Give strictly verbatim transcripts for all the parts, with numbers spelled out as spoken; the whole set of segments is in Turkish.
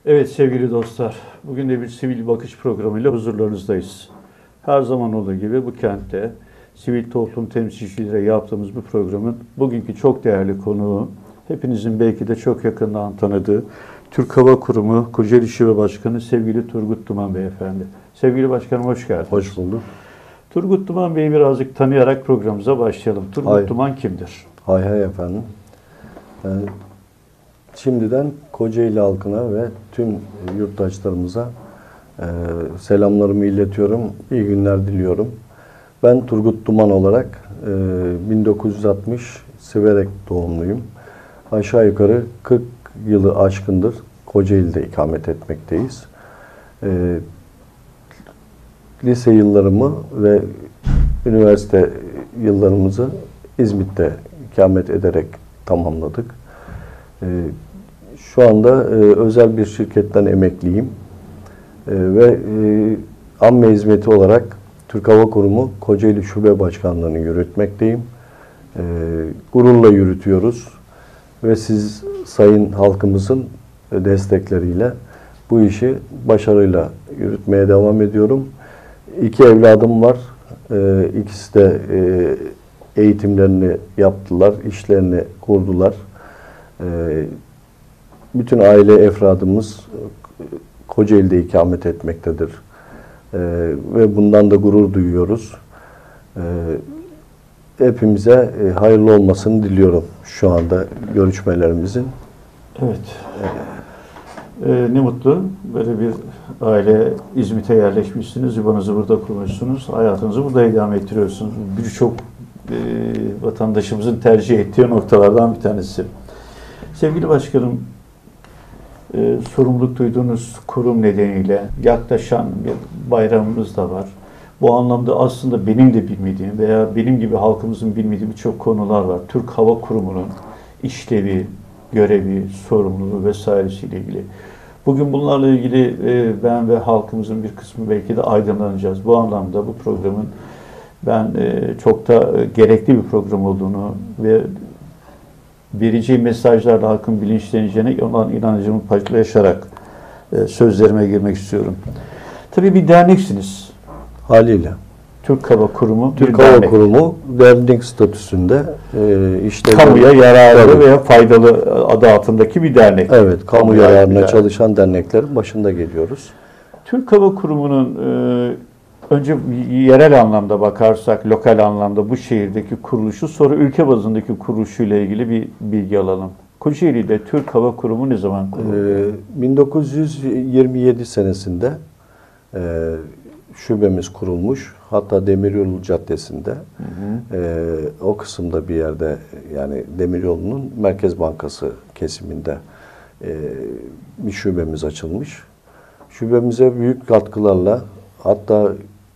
Evet sevgili dostlar, bugün de bir sivil bakış programıyla huzurlarınızdayız. Her zaman olduğu gibi bu kentte sivil toplum temsilcileriyle yaptığımız bu programın bugünkü çok değerli konuğu, hepinizin belki de çok yakından tanıdığı Türk Hava Kurumu Kocaeli Şube Başkanı sevgili Turgut Duman Beyefendi. Sevgili Başkanım hoş geldiniz. Hoş bulduk. Turgut Duman Bey'i birazcık tanıyarak programımıza başlayalım. Turgut Hay. Duman kimdir? Hay hay efendim. Yani şimdiden Kocaeli halkına ve tüm yurttaşlarımıza e, selamlarımı iletiyorum. İyi günler diliyorum. Ben Turgut Duman olarak e, bin dokuz yüz altmış Siverek doğumluyum. Aşağı yukarı kırk yılı aşkındır Kocaeli'de ikamet etmekteyiz. E, lise yıllarımı ve üniversite yıllarımızı İzmit'te ikamet ederek tamamladık. Ee, şu anda e, özel bir şirketten emekliyim. E, ve e, amme hizmeti olarak Türk Hava Kurumu Kocaeli Şube Başkanlığı'nı yürütmekteyim. E, gururla yürütüyoruz ve siz sayın halkımızın destekleriyle bu işi başarıyla yürütmeye devam ediyorum. İki evladım var. E, ikisi de e, eğitimlerini yaptılar, işlerini kurdular. Bütün aile efradımız Kocaeli'de ikamet etmektedir. Ve bundan da gurur duyuyoruz. Hepimize hayırlı olmasını diliyorum şu anda görüşmelerimizin. Evet. Ee, ne mutlu. Böyle bir aile İzmit'e yerleşmişsiniz. Yuvanızı burada kurmuşsunuz. Hayatınızı burada idame ettiriyorsunuz. Birçok e, vatandaşımızın tercih ettiği noktalardan bir tanesi. Sevgili Başkanım, e, sorumluluk duyduğunuz kurum nedeniyle yaklaşan bir bayramımız da var. Bu anlamda aslında benim de bilmediğim veya benim gibi halkımızın bilmediği birçok konular var. Türk Hava Kurumu'nun işlevi, görevi, sorumluluğu vesairesiyle ilgili. Bugün bunlarla ilgili e, ben ve halkımızın bir kısmı belki de aydınlanacağız. Bu anlamda bu programın ben e, çok da e, gerekli bir program olduğunu ve vereceği mesajlarla halkın bilinçleneceğine olan inancımı paylaşarak e, sözlerime girmek istiyorum. Tabii bir derneksiniz. Haliyle. Türk Hava Kurumu Türk bir Hava dernek. Kurumu dernek statüsünde e, işte kamuya yararlı tabii. veya faydalı adı altındaki bir dernek. Evet, kamu, kamu yararına yararlı çalışan derneklerin başında geliyoruz. Türk Hava Kurumu'nun e, önce yerel anlamda bakarsak, lokal anlamda bu şehirdeki kuruluşu, sonra ülke bazındaki kuruluşuyla ilgili bir bilgi alalım. Kocaeli'de Türk Hava Kurumu ne zaman kuruldu? Ee, bin dokuz yüz yirmi yedi senesinde e, şubemiz kurulmuş. Hatta Demiryolu Caddesi'nde hı hı. E, o kısımda bir yerde, yani Demiryolu'nun Merkez Bankası kesiminde e, bir şubemiz açılmış. Şubemize büyük katkılarla, hatta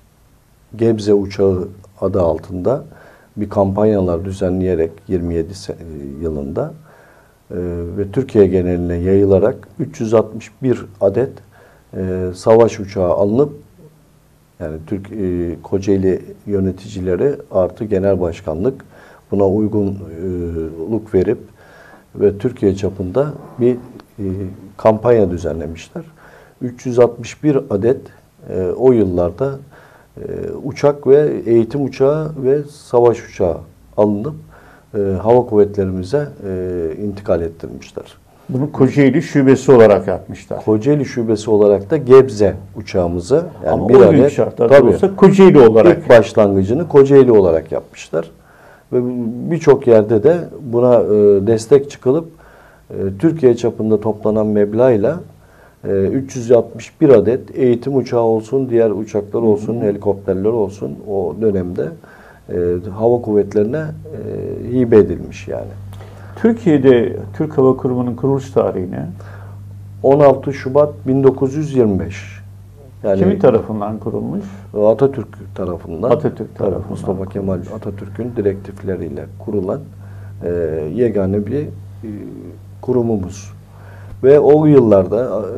Gebze Uçağı adı altında bir kampanyalar düzenleyerek yirmi yedi yılında e, ve Türkiye geneline yayılarak üç yüz altmış bir adet e, savaş uçağı alınıp, yani Türk e, Kocaeli yöneticileri artı genel başkanlık buna uygunluk verip ve Türkiye çapında bir e, kampanya düzenlemişler. üç yüz altmış bir adet e, o yıllarda e, uçak ve eğitim uçağı ve savaş uçağı alınıp e, hava kuvvetlerimize e, intikal ettirmişler. Bunu Kocaeli şubesi olarak yapmışlar. Kocaeli şubesi olarak da Gebze uçağımızı, yani ama bir o adet, büyük şartlarda tabii, olsa Kocaeli olarak. İlk başlangıcını Kocaeli olarak yapmışlar. Ve birçok yerde de buna e, destek çıkılıp e, Türkiye çapında toplanan meblağıyla e, üç yüz altmış bir adet eğitim uçağı olsun, diğer uçaklar olsun, hı hı. helikopterler olsun, o dönemde e, hava kuvvetlerine e, hibe edilmiş yani. Türkiye'de Türk Hava Kurumu'nun kuruluş tarihi ne? on altı Şubat bin dokuz yüz yirmi beş. Yani kimin tarafından kurulmuş? Atatürk tarafından. Atatürk tarafından. Mustafa Kemal Atatürk'ün direktifleriyle kurulan e, yegane bir e, kurumumuz. Ve o yıllarda e,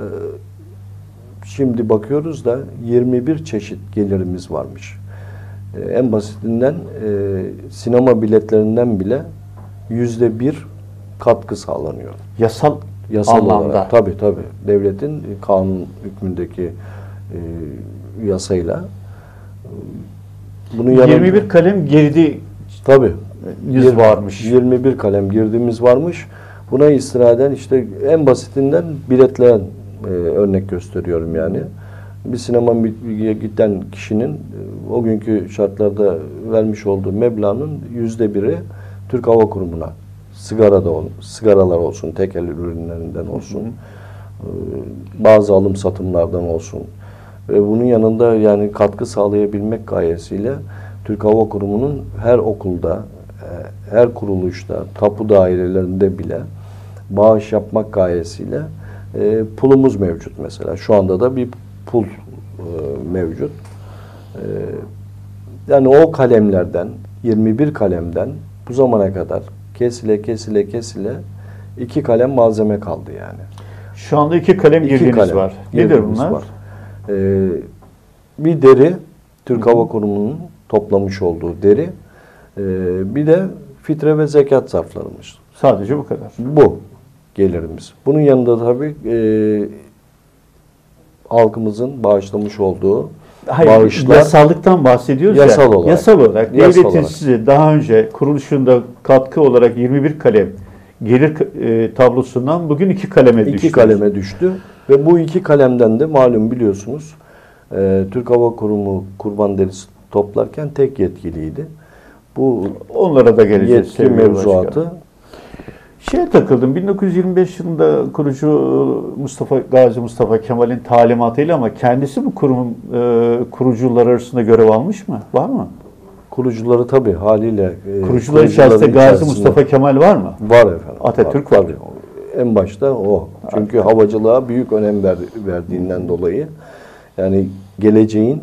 şimdi bakıyoruz da yirmi bir çeşit gelirimiz varmış. E, en basitinden e, sinema biletlerinden bile yüzde bir katkı sağlanıyor. Yasal Yasal anlamda. olarak. Tabii tabii. Devletin kanun hükmündeki e, yasayla. Bunun yanında, yirmi bir kalem geride tabii. yüz varmış. yirmi bir kalem girdiğimiz varmış. Buna istinaden işte en basitinden biletlerin e, örnek gösteriyorum yani. Bir sinemaya giden kişinin e, o günkü şartlarda vermiş olduğu meblağın yüzde biri Türk Hava Kurumu'na, sigara da ol, sigaralar olsun, tekel ürünlerinden olsun, e, bazı alım satımlardan olsun. Ve bunun yanında yani katkı sağlayabilmek gayesiyle Türk Hava Kurumu'nun her okulda, her kuruluşta, tapu dairelerinde bile bağış yapmak gayesiyle e, pulumuz mevcut mesela. Şu anda da bir pul e, mevcut. E, yani o kalemlerden, yirmi bir kalemden bu zamana kadar kesile kesile kesile iki kalem malzeme kaldı yani. Şu anda iki kalem İki girdiğiniz kalem var. Nedir girdiğimiz bunlar? var. E, bir deri, Türk Hava Kurumu'nun toplamış olduğu deri, e, bir de fitre ve zekat zarflarımız. Sadece bu kadar. Bu gelirimiz. Bunun yanında tabii e, halkımızın bağışlamış olduğu Hayır, bağışlar, yasallıktan bahsediyoruz Yasal ya. olarak. Yasal olarak Yasal devletin olarak. size daha önce kuruluşunda katkı olarak yirmi bir kalem gelir e, tablosundan bugün iki kaleme düştü. iki kaleme düştü ve bu iki kalemden de malum biliyorsunuz e, Türk Hava Kurumu kurban derisi toplarken tek yetkiliydi. Bu Onlara da geleceğiz. yetki sevgili mevzuatı başkanım. Şeye takıldım. bin dokuz yüz yirmi beş yılında kurucu Mustafa Gazi Mustafa Kemal'in talimatıyla ama kendisi bu kurumun e, kurucular arasında görev almış mı? Var mı? kurucuları tabii haliyle e, Kurucular içerisinde Gazi içerisinde Mustafa Kemal var mı? var efendim. Atatürk var. var. Tabii. En başta o. Çünkü havacılığa büyük önem ver, verdiğinden dolayı yani geleceğin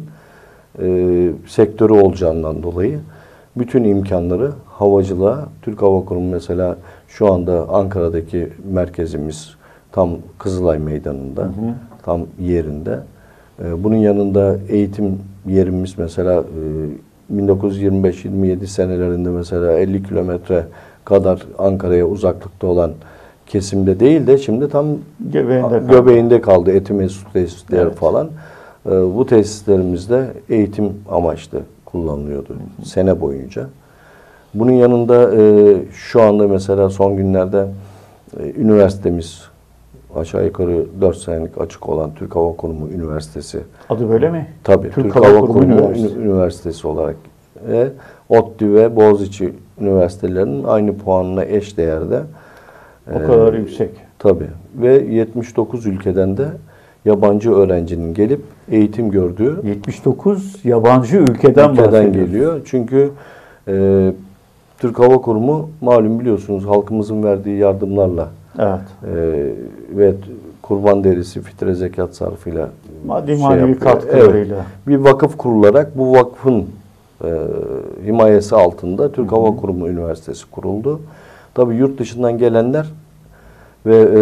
e, sektörü olacağından dolayı bütün imkanları havacılığa, Türk Hava Kurumu mesela şu anda Ankara'daki merkezimiz tam Kızılay Meydanı'nda, hı hı. tam yerinde. E, bunun yanında eğitim yerimiz mesela e, bin dokuz yüz yirmi beş yirmi yedi senelerinde mesela elli kilometre kadar Ankara'ya uzaklıkta olan kesimde değil de şimdi tam Göbeğinde kaldı. göbeğinde kaldı. Etimesut tesisleri Evet. falan. E, bu tesislerimizde eğitim amaçlı kullanılıyordu hı hı. sene boyunca. Bunun yanında e, şu anda mesela son günlerde e, üniversitemiz aşağı yukarı dört senelik açık olan Türk Hava Kurumu Üniversitesi. Adı böyle mi? Tabii. Türk, Türk Hava, Hava Kurumu, Kurumu Üniversitesi. Üniversitesi olarak. Ve ODTÜ ve Boğaziçi üniversitelerinin aynı puanına eş değerde. O e, kadar yüksek. Tabii. Ve yetmiş dokuz ülkeden de yabancı öğrencinin gelip eğitim gördüğü. yetmiş dokuz yabancı ülkeden, ülkeden geliyor. Çünkü e, Türk Hava Kurumu malum biliyorsunuz halkımızın verdiği yardımlarla evet. e, ve kurban derisi, fitre, zekat sarfıyla maddi şey manevi yapıyor. katkılarıyla. Evet, bir vakıf kurularak bu vakfın e, himayesi altında Türk Hı-hı. Hava Kurumu Üniversitesi kuruldu. Tabii yurt dışından gelenler ve e,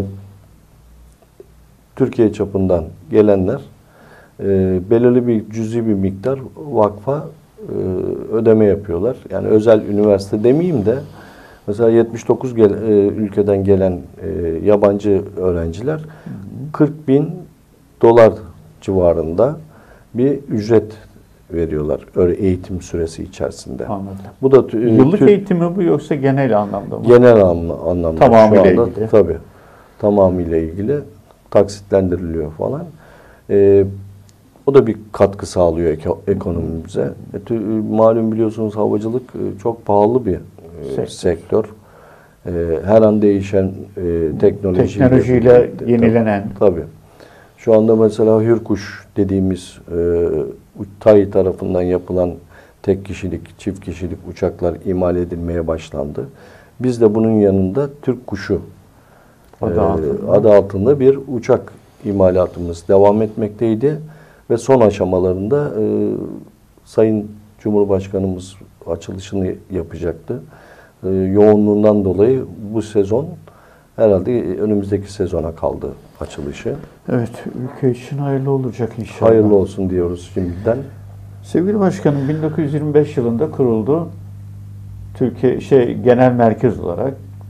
Türkiye çapından gelenler e, belirli bir cüzi bir miktar vakfa ödeme yapıyorlar. Yani özel üniversite demeyeyim de mesela yetmiş dokuz gel, e, ülkeden gelen e, yabancı öğrenciler hı hı. kırk bin dolar civarında bir ücret veriyorlar öyle eğitim süresi içerisinde. Anladım. Bu da e, yıllık tür, eğitim mi bu yoksa genel anlamda mı? Genel anlamda. Tamamıyla şu anda, ilgili. Tabii. Tamamıyla ilgili taksitlendiriliyor falan. E, O da bir katkı sağlıyor ekonomimize. E, malum biliyorsunuz havacılık çok pahalı bir sektör. sektör. E, her an değişen e, teknolojiyle, teknolojiyle yenilenen. Tabii. Şu anda mesela Hürkuş dediğimiz e, TAİ tarafından yapılan tek kişilik, çift kişilik uçaklar imal edilmeye başlandı. Biz de bunun yanında Türk Kuşu adı, e, altında. adı altında bir uçak imalatımız devam etmekteydi. Ve son aşamalarında e, Sayın Cumhurbaşkanımız açılışını yapacaktı. E, yoğunluğundan dolayı bu sezon herhalde önümüzdeki sezona kaldı açılışı. Evet, ülke için hayırlı olacak inşallah. Hayırlı olsun diyoruz şimdiden. Sevgili Başkanım, bin dokuz yüz yirmi beş yılında kuruldu. Türkiye şey genel merkez olarak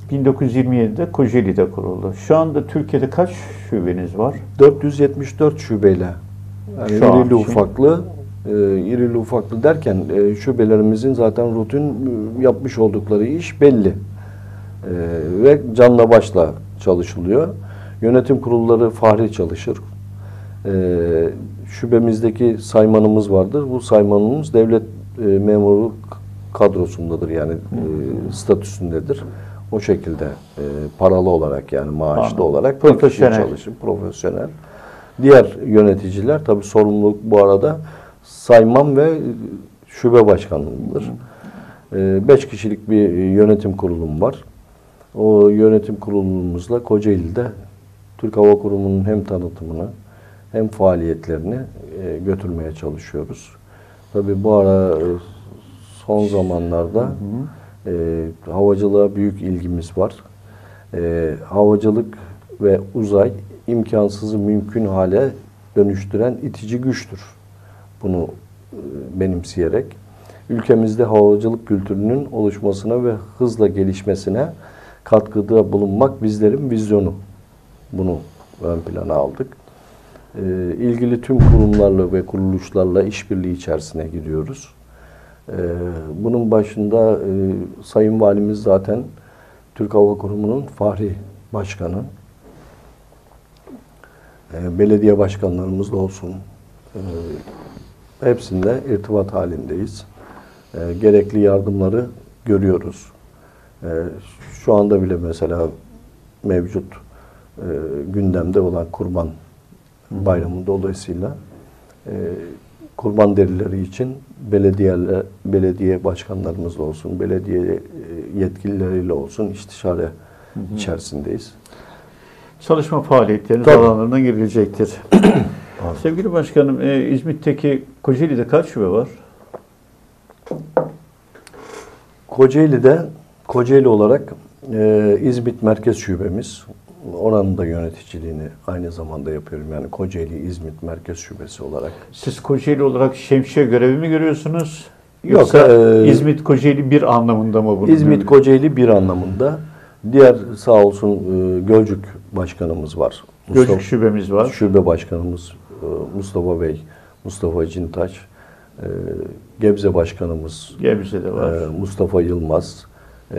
bin dokuz yüz yirmi yedide Kocaeli'de kuruldu. Şu anda Türkiye'de kaç şubeniz var? dört yüz yetmiş dört şubeyle. Yani Şu an irili için. ufaklı, e, irili ufaklı derken e, şubelerimizin zaten rutin e, yapmış oldukları iş belli. E, ve canla başla çalışılıyor. Yönetim kurulları fahri çalışır. E, şubemizdeki saymanımız vardır. Bu saymanımız devlet e, memuru kadrosundadır, yani e, statüsündedir. O şekilde e, paralı olarak, yani maaşlı Anladım. olarak Profesyonel. çalışır, profesyonel. Diğer yöneticiler tabii sorumluluk bu arada sayman ve şube başkanlığıdır. E, beş kişilik bir yönetim kurulum var. O yönetim kurulumuzla Kocaeli'de Türk Hava Kurumu'nun hem tanıtımını hem faaliyetlerini e, götürmeye çalışıyoruz. Tabii bu ara e, son zamanlarda e, havacılığa büyük ilgimiz var. E, havacılık ve uzay imkansızı mümkün hale dönüştüren itici güçtür. Bunu e, benimseyerek ülkemizde havacılık kültürünün oluşmasına ve hızla gelişmesine katkıda bulunmak bizlerin vizyonu. Bunu ön plana aldık. E, ilgili tüm kurumlarla ve kuruluşlarla işbirliği içerisine gidiyoruz. E, bunun başında e, Sayın Valimiz zaten Türk Hava Kurumu'nun fahri başkanı. E, belediye başkanlarımız da olsun. E, hepsinde irtibat halindeyiz. E, gerekli yardımları görüyoruz. E, şu anda bile mesela mevcut e, gündemde olan Kurban Bayramı dolayısıyla e, kurban derileri için belediyeler, belediye başkanlarımızla olsun, belediye e, yetkilileriyle olsun istişare hı hı. içerisindeyiz. Çalışma faaliyetleriniz Tabii. alanlarına girilecektir. Sevgili Başkanım, e, İzmit'teki Kocaeli'de kaç şube var? Kocaeli'de, Kocaeli olarak e, İzmit Merkez Şubemiz, oranın da yöneticiliğini aynı zamanda yapıyorum. Yani Kocaeli İzmit Merkez Şubesi olarak. Siz Kocaeli olarak şemsiye görevi mi görüyorsunuz? Yoksa Yok, e, İzmit Kocaeli bir anlamında mı bunu? İzmit Kocaeli bir anlamında. Diğer sağ olsun e, Gölcük Başkanımız var. Gölcük Mustafa, şubemiz var. Şube Başkanımız e, Mustafa Bey, Mustafa Cintaş. E, Gebze Başkanımız Gebze'de var. e, Mustafa Yılmaz. E,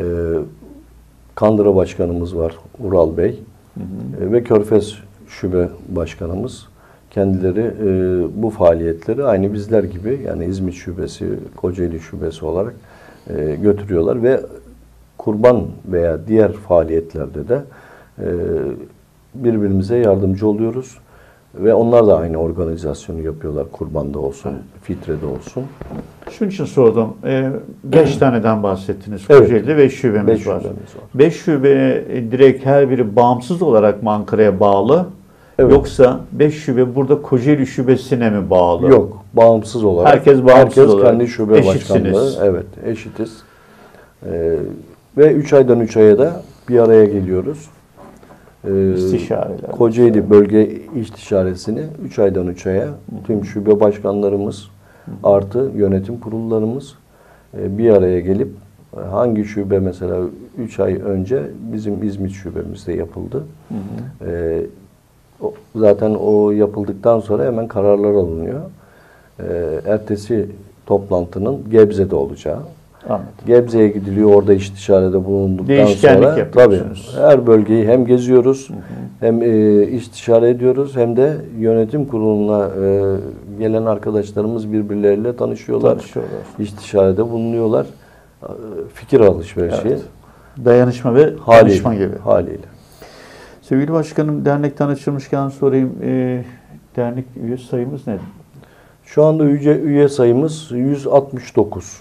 Kandıra Başkanımız var, Ural Bey. Hı hı. E, ve Körfez Şube Başkanımız. Kendileri e, bu faaliyetleri aynı bizler gibi, yani İzmit Şubesi, Kocaeli Şubesi olarak e, götürüyorlar ve kurban veya diğer faaliyetlerde de e, birbirimize yardımcı oluyoruz. Ve onlar da aynı organizasyonu yapıyorlar. Kurbanda olsun, evet. Fitrede olsun. Şunun için sordum. E, beş taneden bahsettiniz. Evet. Kocaeli'de beş şubemiz beş var. Şubemiz var. Beş şube e, direkt her biri bağımsız olarak mı Ankara'ya bağlı? Evet. Yoksa beş şube burada Kocaeli şubesine mi bağlı? Yok. Bağımsız olarak. Herkes bağımsız Herkes olarak. kendi şube Eşitsiniz. başkanlığı. Evet. Eşitiz. Ee, ve üç aydan üç aya da bir araya geliyoruz. Ee, İstişareler. Kocaeli Bölge İstişaresini üç aydan üç aya tüm şube başkanlarımız artı yönetim kurullarımız e, bir araya gelip hangi şube mesela üç ay önce bizim İzmit şubemizde yapıldı. Hı hı. E, o, zaten o yapıldıktan sonra hemen kararlar alınıyor. E, ertesi toplantının Gebze'de olacağı. Anladım. Gebze'ye gidiliyor. Orada istişarede bulunduktan Değişkenlik sonra tabii her bölgeyi hem geziyoruz, hı hı. hem e, istişare ediyoruz, hem de yönetim kuruluna e, gelen arkadaşlarımız birbirleriyle tanışıyorlar. Tanışıyorlar. İstişarede bulunuyorlar. E, fikir alışverişi. Evet. Dayanışma ve haliyle, danışma gibi. Haliyle. Sevgili Başkanım, dernekten açılmışken sorayım. E, dernek üye sayımız nedir? Şu anda üye, üye sayımız yüz altmış dokuz.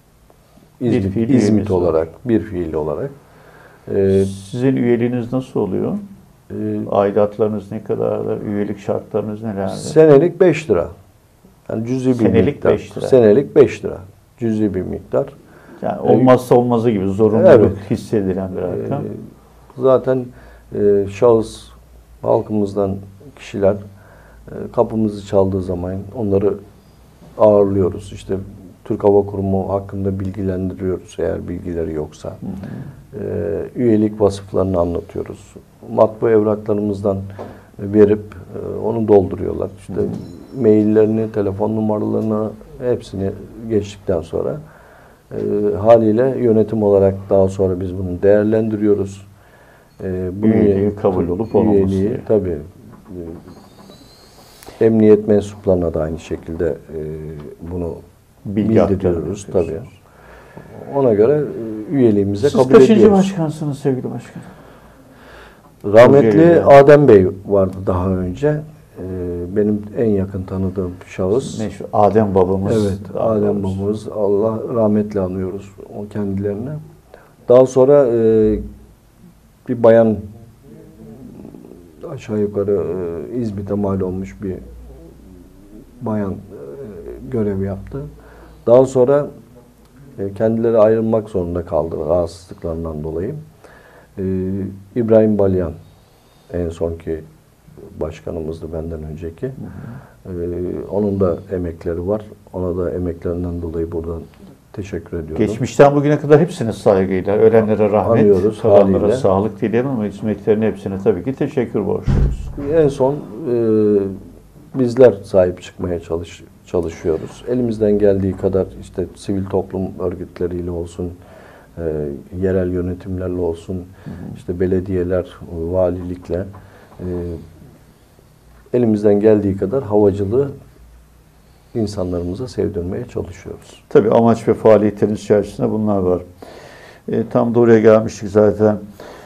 İzmit, İzmit olarak, bir fiil olarak. Ee, Sizin üyeliğiniz nasıl oluyor? E, Aidatlarınız ne kadardır? Üyelik şartlarınız nelerdir? Senelik beş lira. Yani cüzi bir Senelik miktar. beş lira. Senelik beş lira. Cüzi bir miktar. Yani olmazsa olmazı gibi zorunluluk evet. hissedilen bir rakam. E, zaten e, şahıs, halkımızdan kişiler e, kapımızı çaldığı zaman onları ağırlıyoruz. İşte Türk Hava Kurumu hakkında bilgilendiriyoruz eğer bilgileri yoksa. Hı hı. E, üyelik vasıflarını anlatıyoruz. Matbu evraklarımızdan verip e, onu dolduruyorlar. İşte hı hı. maillerini, telefon numaralarını hepsini geçtikten sonra e, haliyle yönetim olarak daha sonra biz bunu değerlendiriyoruz. E, bunun üyeliği kabul olup olmaması. Üyeliği tabii. E, emniyet mensuplarına da aynı şekilde e, bunu bilgi bildiriyoruz tabii. Ona göre e, üyeliğimize Siz kabul ediyoruz. Siz kaçıncı başkansınız sevgili başkanım? Rahmetli Kocaeli'de. Adem Bey vardı daha önce. Ee, benim en yakın tanıdığım şahıs. Meşhur Adem babamız. Evet, Adem babamız. Allah rahmetle anıyoruz o kendilerine. Daha sonra e, bir bayan aşağı yukarı e, İzmit'e mal olmuş bir bayan e, görev yaptı. Daha sonra e, kendileri ayrılmak zorunda kaldı rahatsızlıklarından dolayı. Ee, İbrahim Balyan en sonki başkanımızdı benden önceki. Hı hı. Ee, onun da emekleri var. Ona da emeklerinden dolayı buradan teşekkür ediyorum. Geçmişten bugüne kadar hepsini saygıyla, ölenlere rahmet, anıyoruz, kalanlara haliyle. sağlık dileyelim ama hizmetlerine hepsine tabii ki teşekkür borçluyuz. En son e, bizler sahip çıkmaya çalış, çalışıyoruz. Elimizden geldiği kadar işte sivil toplum örgütleriyle olsun, E, yerel yönetimlerle olsun, hı hı. işte belediyeler, valilikle e, elimizden geldiği kadar havacılığı insanlarımıza sevdirmeye çalışıyoruz. Tabii amaç ve faaliyetlerin içerisinde bunlar var. E, tam da oraya gelmiştik zaten.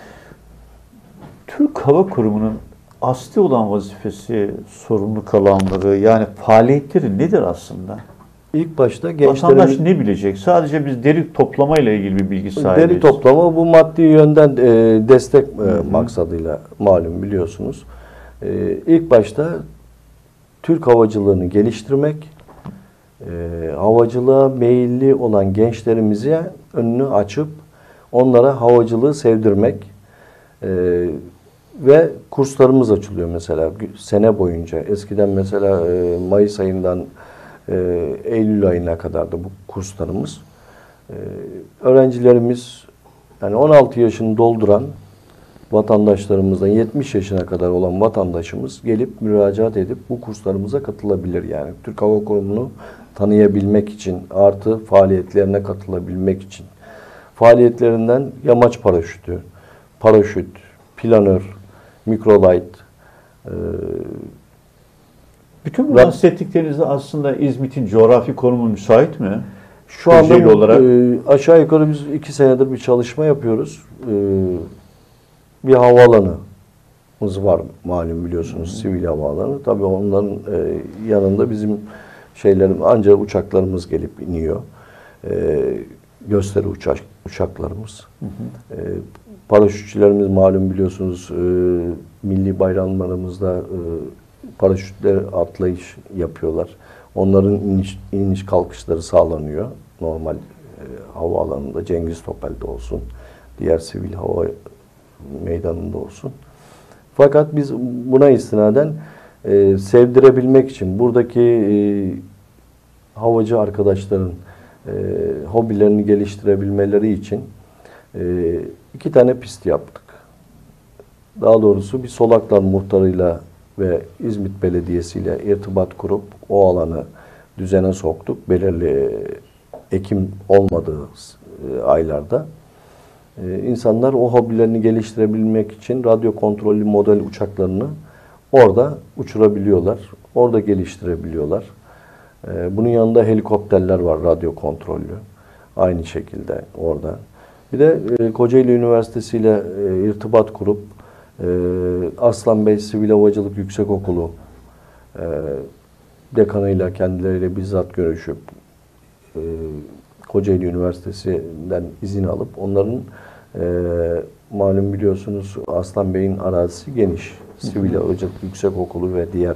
Türk Hava Kurumu'nun asli olan vazifesi, sorumluluk alanları, yani faaliyetleri nedir aslında? İlk başta gençlerimiz... Vatandaş ne bilecek? Sadece biz deri toplamayla ilgili bir bilgi sahibiyiz. Deri toplama bu maddi yönden e, destek e, maksadıyla malum biliyorsunuz. E, ilk başta Türk havacılığını geliştirmek, e, havacılığa meyilli olan gençlerimize önünü açıp onlara havacılığı sevdirmek e, ve kurslarımız açılıyor mesela sene boyunca. Eskiden mesela e, Mayıs ayından Ee, Eylül ayına kadar da bu kurslarımız. Ee, öğrencilerimiz yani on altı yaşını dolduran vatandaşlarımızdan yetmiş yaşına kadar olan vatandaşımız gelip müracaat edip bu kurslarımıza katılabilir. Yani Türk Hava Kurumu'nu tanıyabilmek için, artı faaliyetlerine katılabilmek için. Faaliyetlerinden yamaç paraşütü, paraşüt, planör, mikrolight, e, bütün bu bahsettiklerinizde aslında İzmit'in coğrafi konumu müsait mi? Şu anda olarak e, aşağı yukarı biz iki senedir bir çalışma yapıyoruz. E, bir havaalanımız var malum biliyorsunuz, hmm. sivil havaalanı. Tabii onların e, yanında bizim şeylerim ancak uçaklarımız gelip iniyor. E, gösteri uçak uçaklarımız. Hmm. E, paraşütçülerimiz malum biliyorsunuz e, milli bayramlarımızda e, paraşütle atlayış yapıyorlar. Onların iniş, iniş kalkışları sağlanıyor. Normal e, havaalanında, Cengiz Topel'de olsun, diğer sivil hava meydanında olsun. Fakat biz buna istinaden e, sevdirebilmek için buradaki e, havacı arkadaşların e, hobilerini geliştirebilmeleri için e, iki tane pist yaptık. Daha doğrusu bir Solaklan muhtarıyla ve İzmit Belediyesi ile irtibat kurup o alanı düzene soktuk. Belirli ekim olmadığı aylarda. İnsanlar o hobilerini geliştirebilmek için radyo kontrollü model uçaklarını orada uçurabiliyorlar. Orada geliştirebiliyorlar. Bunun yanında helikopterler var radyo kontrollü. Aynı şekilde orada. Bir de Kocaeli Üniversitesi ile irtibat kurup Aslan Bey Sivil Havacılık Yüksekokulu dekanıyla kendileriyle bizzat görüşüp Kocaeli Üniversitesi'nden izin alıp onların malum biliyorsunuz Aslan Bey'in arazisi geniş. Sivil Havacılık Yüksekokulu ve diğer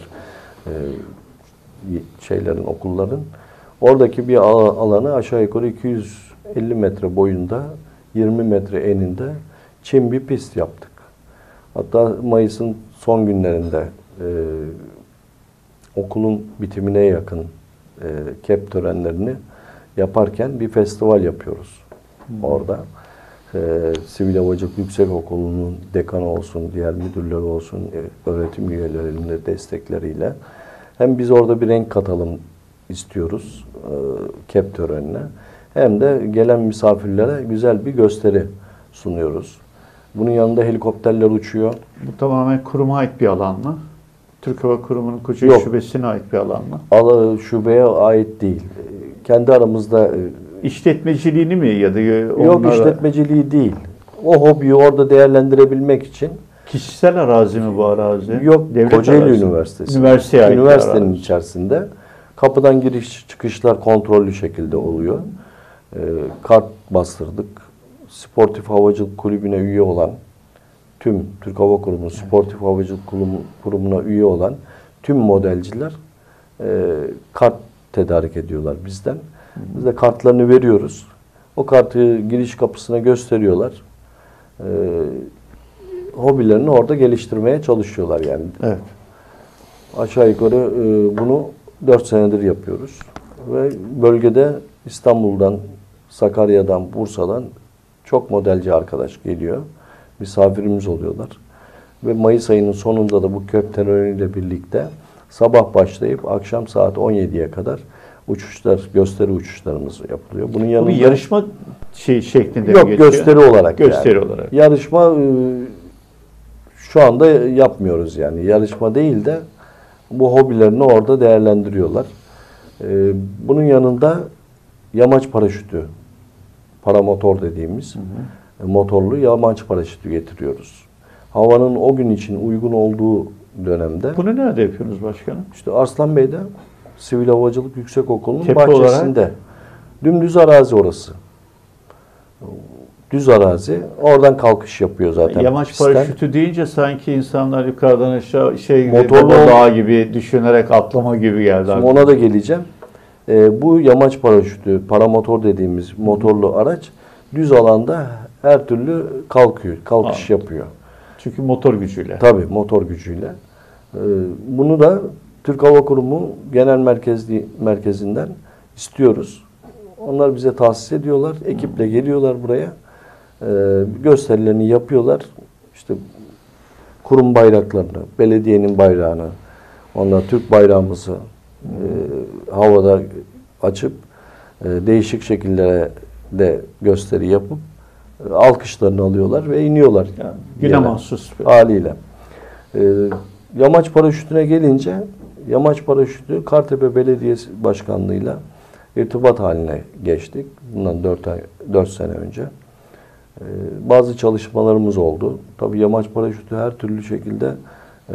şeylerin okulların oradaki bir alanı aşağı yukarı iki yüz elli metre boyunda yirmi metre eninde çim bir pist yaptık. Hatta Mayıs'ın son günlerinde e, okulun bitimine yakın e, kep törenlerini yaparken bir festival yapıyoruz Hmm. orada. Ee, Sivil Havacılık Yüksekokulu'nun dekanı olsun, diğer müdürleri olsun, e, öğretim üyelerinin de destekleriyle. Hem biz orada bir renk katalım istiyoruz e, kep törenine. Hem de gelen misafirlere güzel bir gösteri sunuyoruz. Bunun yanında helikopterler uçuyor. Bu tamamen kuruma ait bir alan mı? Türk Hava Kurumu'nun Kocaeli Yok. Şubesi'ne ait bir alan mı? Ala şubeye ait değil. E, Kendi aramızda e, İşletmeciliğini mi ya da yok, onlara işletmeciliği değil. O hobiyi orada değerlendirebilmek için. kişisel arazi mi bu arazi? Yok, Devlet Kocaeli arazi mi? Üniversitesi. Üniversiteye ait bir Üniversitenin arazi. içerisinde kapıdan giriş çıkışlar kontrollü şekilde oluyor. Ee, kart bastırdık. Sportif Havacılık Kulübü'ne üye olan tüm Türk Hava Kurumu Sportif Havacılık Kurumu- Kurumu'na üye olan tüm modelciler e, kart tedarik ediyorlar bizden. Biz de kartlarını veriyoruz. O kartı giriş kapısına gösteriyorlar. Ee, hobilerini orada geliştirmeye çalışıyorlar yani. Evet. Aşağı yukarı e, bunu dört senedir yapıyoruz. Ve bölgede İstanbul'dan, Sakarya'dan, Bursa'dan çok modelci arkadaş geliyor. Misafirimiz oluyorlar. Ve Mayıs ayının sonunda da bu kep töreniyle birlikte sabah başlayıp akşam saat on yediye kadar uçuşlar, gösteri uçuşlarımız yapılıyor. Bunun Bu yanında bir yarışma şey şeklinde mi yok, geçiyor? gösteri olarak. Gösteri yani. olarak. Yarışma e, şu anda yapmıyoruz yani. Yarışma değil de bu hobilerini orada değerlendiriyorlar. E, bunun yanında yamaç paraşütü, paramotor dediğimiz Hı hı. motorlu yamaç paraşütü getiriyoruz. Havanın o gün için uygun olduğu dönemde Bunu nerede yapıyorsunuz başkanım? işte Arslanbey'de Sivil Havacılık Yüksekokulu'nun Tepe bahçesinde. olarak? Dümdüz arazi orası. Düz arazi. Oradan kalkış yapıyor zaten. Yamaç pistten. paraşütü deyince sanki insanlar yukarıdan aşağı şey gibi, Motorlu Baba ol- Dağı gibi düşünerek atlama gibi geldi. Şimdi aklıma. ona da geleceğim. Ee, bu yamaç paraşütü, paramotor dediğimiz motorlu araç düz alanda her türlü kalkıyor, kalkış Aa. yapıyor. Çünkü motor gücüyle. Tabii motor gücüyle. Ee, bunu da Türk Hava Kurumu Genel Merkezli, Merkezi'nden istiyoruz. Onlar bize tahsis ediyorlar. Ekiple geliyorlar buraya. Ee, gösterilerini yapıyorlar. İşte kurum bayraklarını, belediyenin bayrağını, onlar Türk bayrağımızı e, havada açıp e, değişik şekillere de gösteri yapıp e, alkışlarını alıyorlar ve iniyorlar. Yani güne yere. mahsus. bir- Haliyle. Ee, yamaç paraşütüne gelince yamaç paraşütü Kartepe Belediyesi Başkanlığı'yla irtibat haline geçtik. Bundan dört ay, dört sene önce. Ee, bazı çalışmalarımız oldu. Tabii yamaç paraşütü her türlü şekilde e,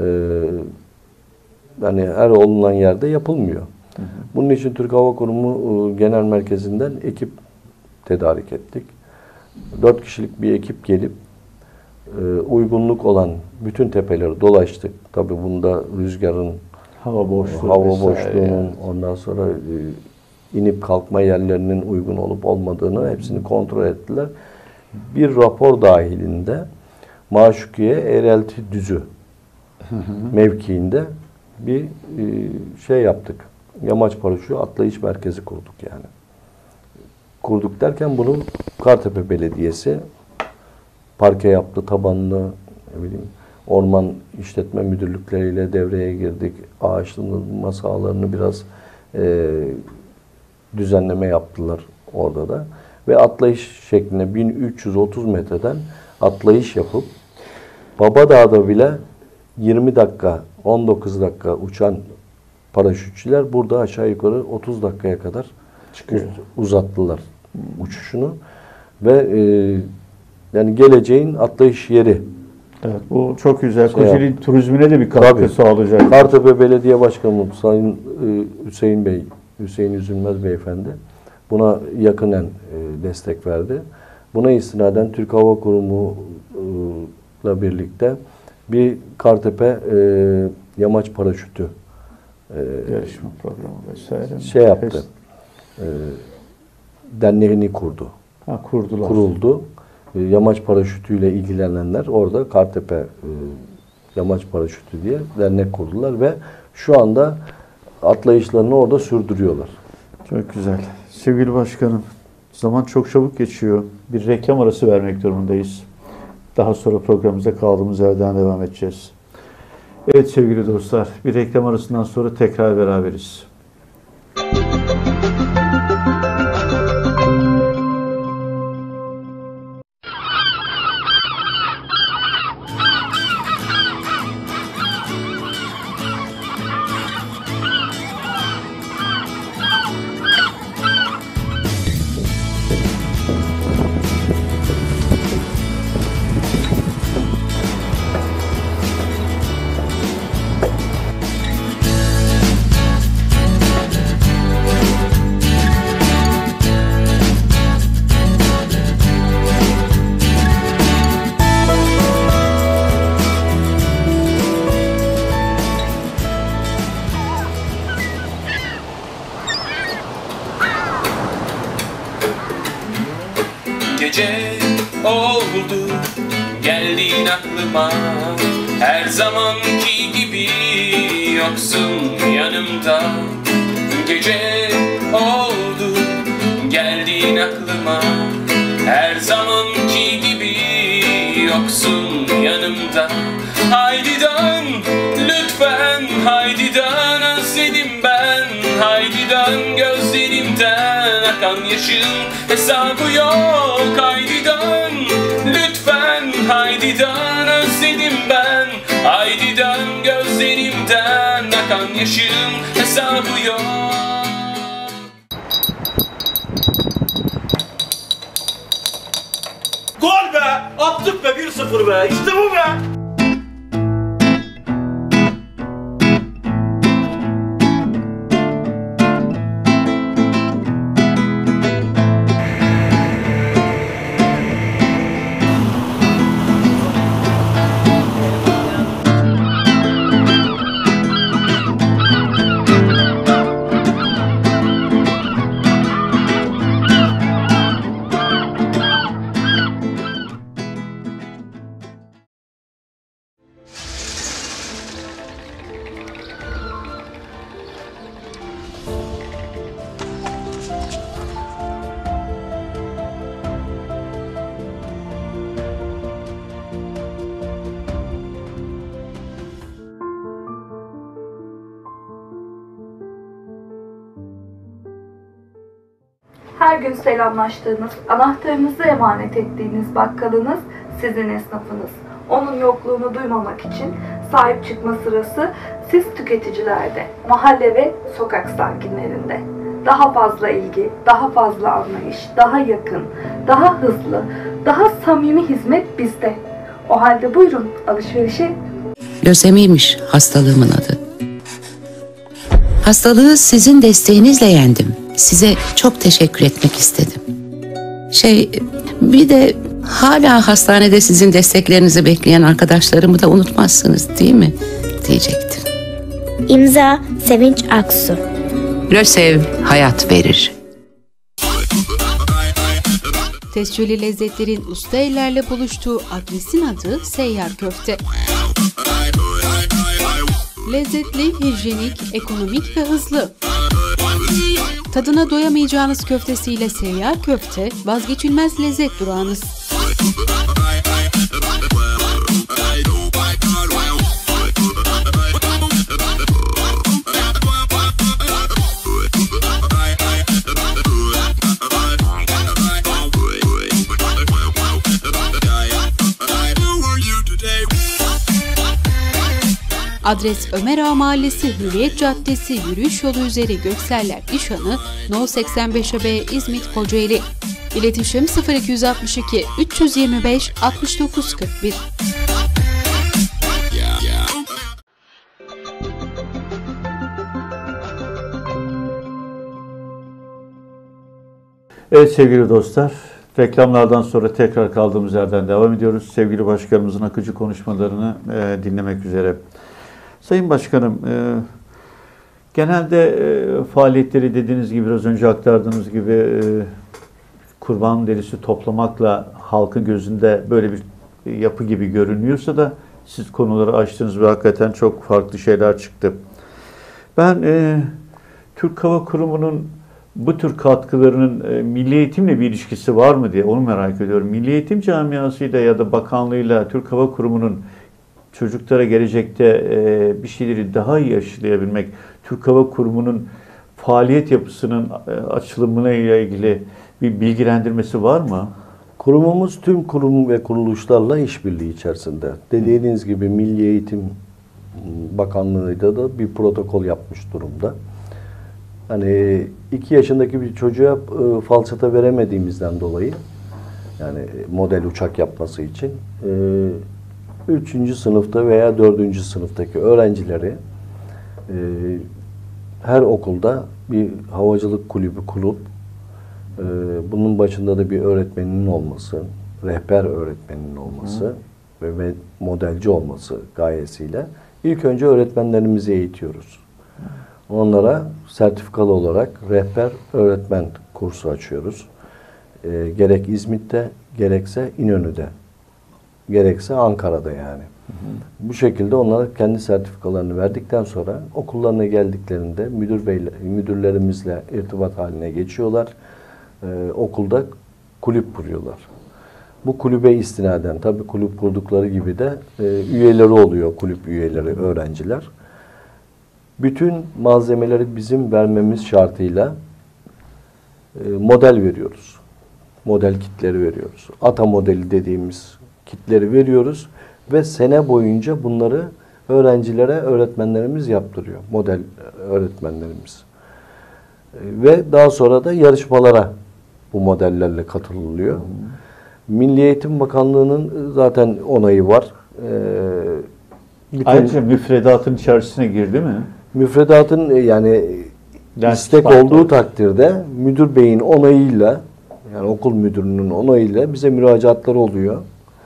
yani her olunan yerde yapılmıyor. Hı hı. Bunun için Türk Hava Kurumu e, Genel Merkezi'nden ekip tedarik ettik. Dört kişilik bir ekip gelip e, uygunluk olan bütün tepeleri dolaştık. Tabii bunda rüzgarın, Hava boşluğu. hava vesaire boşluğunun, yani. ondan sonra e, inip kalkma yerlerinin uygun olup olmadığını hepsini kontrol ettiler. Bir rapor dahilinde Maşukiye Eğrelti Düzü Hı hı. mevkiinde bir e, şey yaptık. Yamaç paraşütü atlayış merkezi kurduk yani. Kurduk derken bunu Kartepe Belediyesi parke yaptı, tabanını, ne bileyim, orman işletme müdürlükleriyle devreye girdik. Ağaçlanma sahalarını biraz e, düzenleme yaptılar orada da. Ve atlayış şeklinde bin üç yüz otuz metreden atlayış yapıp Babadağ'da bile yirmi dakika, on dokuz dakika uçan paraşütçüler burada aşağı yukarı otuz dakikaya kadar Çıkıyor. uz- uzattılar uçuşunu. Ve e, yani geleceğin atlayış yeri. Evet, bu çok güzel. Şey Kocaeli turizmine de bir katkı Tabii. sağlayacak. Kartepe Belediye Başkanı Sayın e, Hüseyin Bey, Hüseyin Üzülmez Beyefendi buna yakınen e, destek verdi. Buna istinaden Türk Hava Kurumu'la birlikte bir Kartepe e, yamaç paraşütü e, Yarışma programı vesaire. şey yaptı. Fest- E, derneğini kurdu. Ha, kurdular. Kuruldu. E, yamaç paraşütüyle ilgilenenler orada Kartepe e, yamaç paraşütü diye dernek kurdular ve şu anda atlayışlarını orada sürdürüyorlar. Çok güzel. Sevgili başkanım, zaman çok çabuk geçiyor. Bir reklam arası vermek durumundayız. Daha sonra programımıza kaldığımız yerden devam edeceğiz. Evet sevgili dostlar, bir reklam arasından sonra tekrar beraberiz. Gece oldu, geldin aklıma. Her zamanki gibi yoksun yanımda. Gece oldu, geldin aklıma. Her zamanki gibi yoksun yanımda. Haydi dön lütfen, haydi dön, özledim ben. Haydi dön, gözlerimden akan yaşın hesabı yok. Haydi dön lütfen, haydi dön, özledim ben. Haydi dön, gözlerimden akan yaşın hesabı yok. Gol be! Attık be, bir sıfır be! İşte bu be! Her gün selamlaştığınız, anahtarınızı emanet ettiğiniz bakkalınız sizin esnafınız. Onun yokluğunu duymamak için sahip çıkma sırası siz tüketicilerde, mahalle ve sokak sakinlerinde. Daha fazla ilgi, daha fazla anlayış, daha yakın, daha hızlı, daha samimi hizmet bizde. O halde buyurun alışverişe. Lösemiymiş hastalığımın adı. Hastalığı sizin desteğinizle yendim. Size çok teşekkür etmek istedim. Şey, bir de hala hastanede sizin desteklerinizi bekleyen arkadaşlarımı da unutmazsınız değil mi? Diyecektim. İmza Sevinç Aksu. Lösev hayat verir. Tescilli lezzetlerin usta ellerle buluştuğu adresin adı Seyyar Köfte. Lezzetli, hijyenik, ekonomik ve hızlı. Tadına doyamayacağınız köftesiyle Seyyar Köfte, vazgeçilmez lezzet durağınız. Adres Ömer Ağa Mahallesi, Hürriyet Caddesi, Yürüyüş Yolu üzeri Gökseller İşhanı, No seksen beş A B, İzmit, Kocaeli. İletişim sıfır iki yüz altmış iki üç yüz yirmi beş altmış dokuz kırk bir. Evet sevgili dostlar, reklamlardan sonra tekrar kaldığımız yerden devam ediyoruz. Sevgili başkanımızın akıcı konuşmalarını e, dinlemek üzere. Sayın Başkanım, e, genelde e, faaliyetleri dediğiniz gibi, biraz önce aktardığınız gibi e, kurban derisi toplamakla halkın gözünde böyle bir yapı gibi görünüyorsa da siz konuları açtınız ve hakikaten çok farklı şeyler çıktı. Ben e, Türk Hava Kurumu'nun bu tür katkılarının e, milli eğitimle bir ilişkisi var mı diye onu merak ediyorum. Milli Eğitim Camiası'yla ya da bakanlığıyla Türk Hava Kurumu'nun çocuklara gelecekte e, bir şeyleri daha iyi aşılayabilmek, Türk Hava Kurumu'nun faaliyet yapısının e, açılımına ile ilgili bir bilgilendirmesi var mı? Kurumumuz tüm kurum ve kuruluşlarla işbirliği içerisinde. Dediğiniz gibi Milli Eğitim Bakanlığı'yla da bir protokol yapmış durumda. Hani iki yaşındaki bir çocuğa e, falçata veremediğimizden dolayı, yani model uçak yapması için e, üçüncü sınıfta veya dördüncü sınıftaki öğrencileri e, her okulda bir havacılık kulübü kurup e, bunun başında da bir öğretmeninin olması, rehber öğretmeninin olması Hı. ve, ve modelci olması gayesiyle ilk önce öğretmenlerimizi eğitiyoruz. Onlara sertifikalı olarak rehber öğretmen kursu açıyoruz. E, gerek İzmit'te, gerekse İnönü'de, gerekse Ankara'da yani. Hı hı. Bu şekilde onlara kendi sertifikalarını verdikten sonra okullarına geldiklerinde müdür beyle, müdürlerimizle irtibat haline geçiyorlar. E, okulda kulüp kuruyorlar. Bu kulübe istinaden, tabii kulüp kurdukları gibi de e, üyeleri oluyor, kulüp üyeleri, öğrenciler. Bütün malzemeleri bizim vermemiz şartıyla e, model veriyoruz. Model kitleri veriyoruz. Ata modeli dediğimiz kitleri veriyoruz ve sene boyunca bunları öğrencilere öğretmenlerimiz yaptırıyor. Model öğretmenlerimiz. E, ve daha sonra da yarışmalara bu modellerle katılılıyor. Hmm. Milli Eğitim Bakanlığı'nın zaten onayı var. E, bütün... Ayrıca müfredatın içerisine girdi mi? Müfredatın yani ders istek farklı olduğu takdirde müdür beyin onayıyla, yani okul müdürünün onayıyla bize müracaatları oluyor.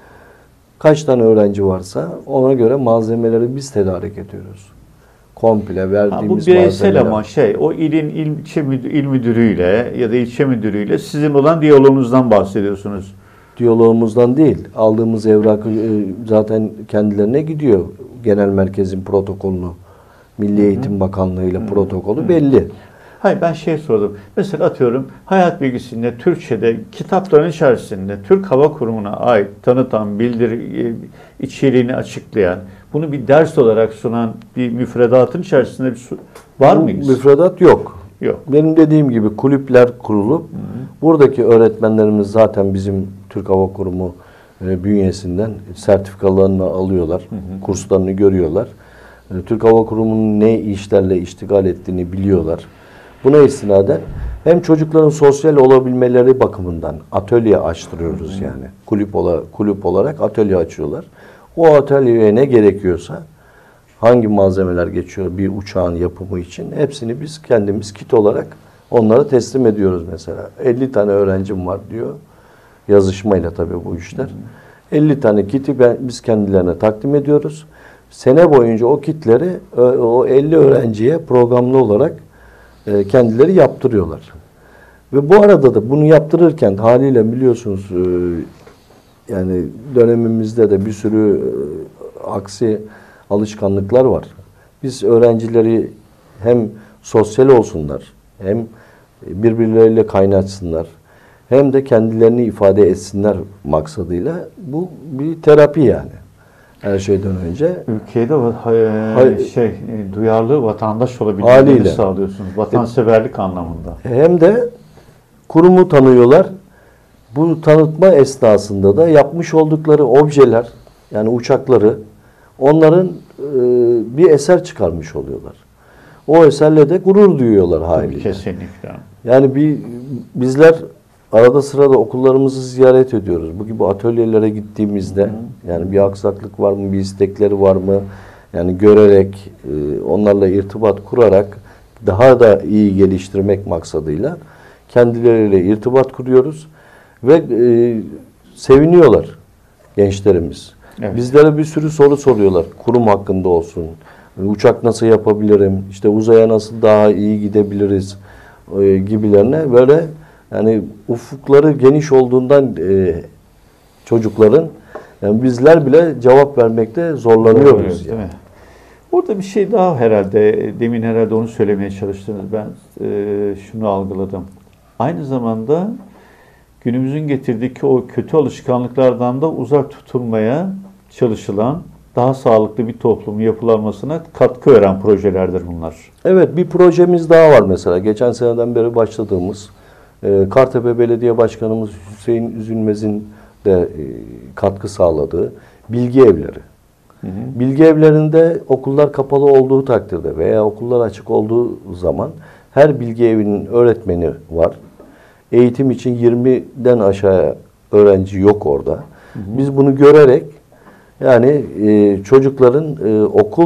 Kaç tane öğrenci varsa ona göre malzemeleri biz tedarik ediyoruz. Komple verdiğimiz ha, bu bireysel malzemeler. Ama şey, o ilin il, ilçe müdür, il müdürüyle ya da ilçe müdürüyle sizin olan diyaloğunuzdan bahsediyorsunuz. Diyalogumuzdan değil. Aldığımız evrak zaten kendilerine gidiyor. Genel merkezin protokolünü. Milli Eğitim Bakanlığı ile protokolü belli. Hayır, ben şey sordum. Mesela atıyorum hayat bilgisinde, Türkçe'de, kitapların içerisinde Türk Hava Kurumu'na ait tanıtan, bildiri, içeriğini açıklayan, bunu bir ders olarak sunan bir müfredatın içerisinde bir var mı? Müfredat yok. Yok. Benim dediğim gibi kulüpler kurulup, hı hı, buradaki öğretmenlerimiz zaten bizim Türk Hava Kurumu bünyesinden sertifikalarını alıyorlar, hı hı, kurslarını görüyorlar. Türk Hava Kurumu'nun ne işlerle iştigal ettiğini biliyorlar. Buna istinaden hem çocukların sosyal olabilmeleri bakımından atölye açtırıyoruz hmm. yani. Kulüp, ola, kulüp olarak atölye açıyorlar. O atölyeye ne gerekiyorsa, hangi malzemeler geçiyor bir uçağın yapımı için, hepsini biz kendimiz kit olarak onlara teslim ediyoruz mesela. elli tane öğrencim var diyor. Yazışmayla tabii bu işler. Hmm. elli tane kiti ben, biz kendilerine takdim ediyoruz. Sene boyunca o kitleri o elli öğrenciye programlı olarak kendileri yaptırıyorlar. Ve bu arada da bunu yaptırırken haliyle biliyorsunuz yani dönemimizde de bir sürü aksi alışkanlıklar var. Biz öğrencileri hem sosyal olsunlar, hem birbirleriyle kaynaşsınlar, hem de kendilerini ifade etsinler maksadıyla bu bir terapi yani. Her şeyden önce. Ülkede e, şey duyarlı vatandaş olabilmelerini sağlıyorsunuz. Vatanseverlik e, anlamında. Hem de kurumu tanıyorlar. Bu tanıtma esnasında da yapmış oldukları objeler, yani uçakları, onların e, bir eser çıkarmış oluyorlar. O eserle de gurur duyuyorlar haliyle. Kesinlikle. Yani bir bizler arada sırada okullarımızı ziyaret ediyoruz. Bu gibi atölyelere gittiğimizde, yani bir aksaklık var mı, bir istekleri var mı? Yani görerek, onlarla irtibat kurarak daha da iyi geliştirmek maksadıyla kendileriyle irtibat kuruyoruz ve e, seviniyorlar gençlerimiz. Evet. Bizlere bir sürü soru soruyorlar. Kurum hakkında olsun. Uçak nasıl yapabilirim? İşte uzaya nasıl daha iyi gidebiliriz? E, gibilerine böyle yani ufukları geniş olduğundan e, çocukların yani bizler bile cevap vermekte zorlanıyoruz. Değil mi? Orada bir şey daha herhalde, demin herhalde onu söylemeye çalıştınız. Ben e, şunu algıladım. Aynı zamanda günümüzün getirdiği o kötü alışkanlıklardan da uzak tutulmaya çalışılan, daha sağlıklı bir toplumun yapılanmasına katkı veren projelerdir bunlar. Evet, bir projemiz daha var mesela. Geçen seneden beri başladığımız e, Kartepe Belediye Başkanımız Hüseyin Üzülmez'in de e, katkı sağladığı bilgi evleri. Hı hı. Bilgi evlerinde okullar kapalı olduğu takdirde veya okullar açık olduğu zaman her bilgi evinin öğretmeni var. Eğitim için yirmiden aşağı öğrenci yok orada. Hı hı. Biz bunu görerek yani e, çocukların e, okul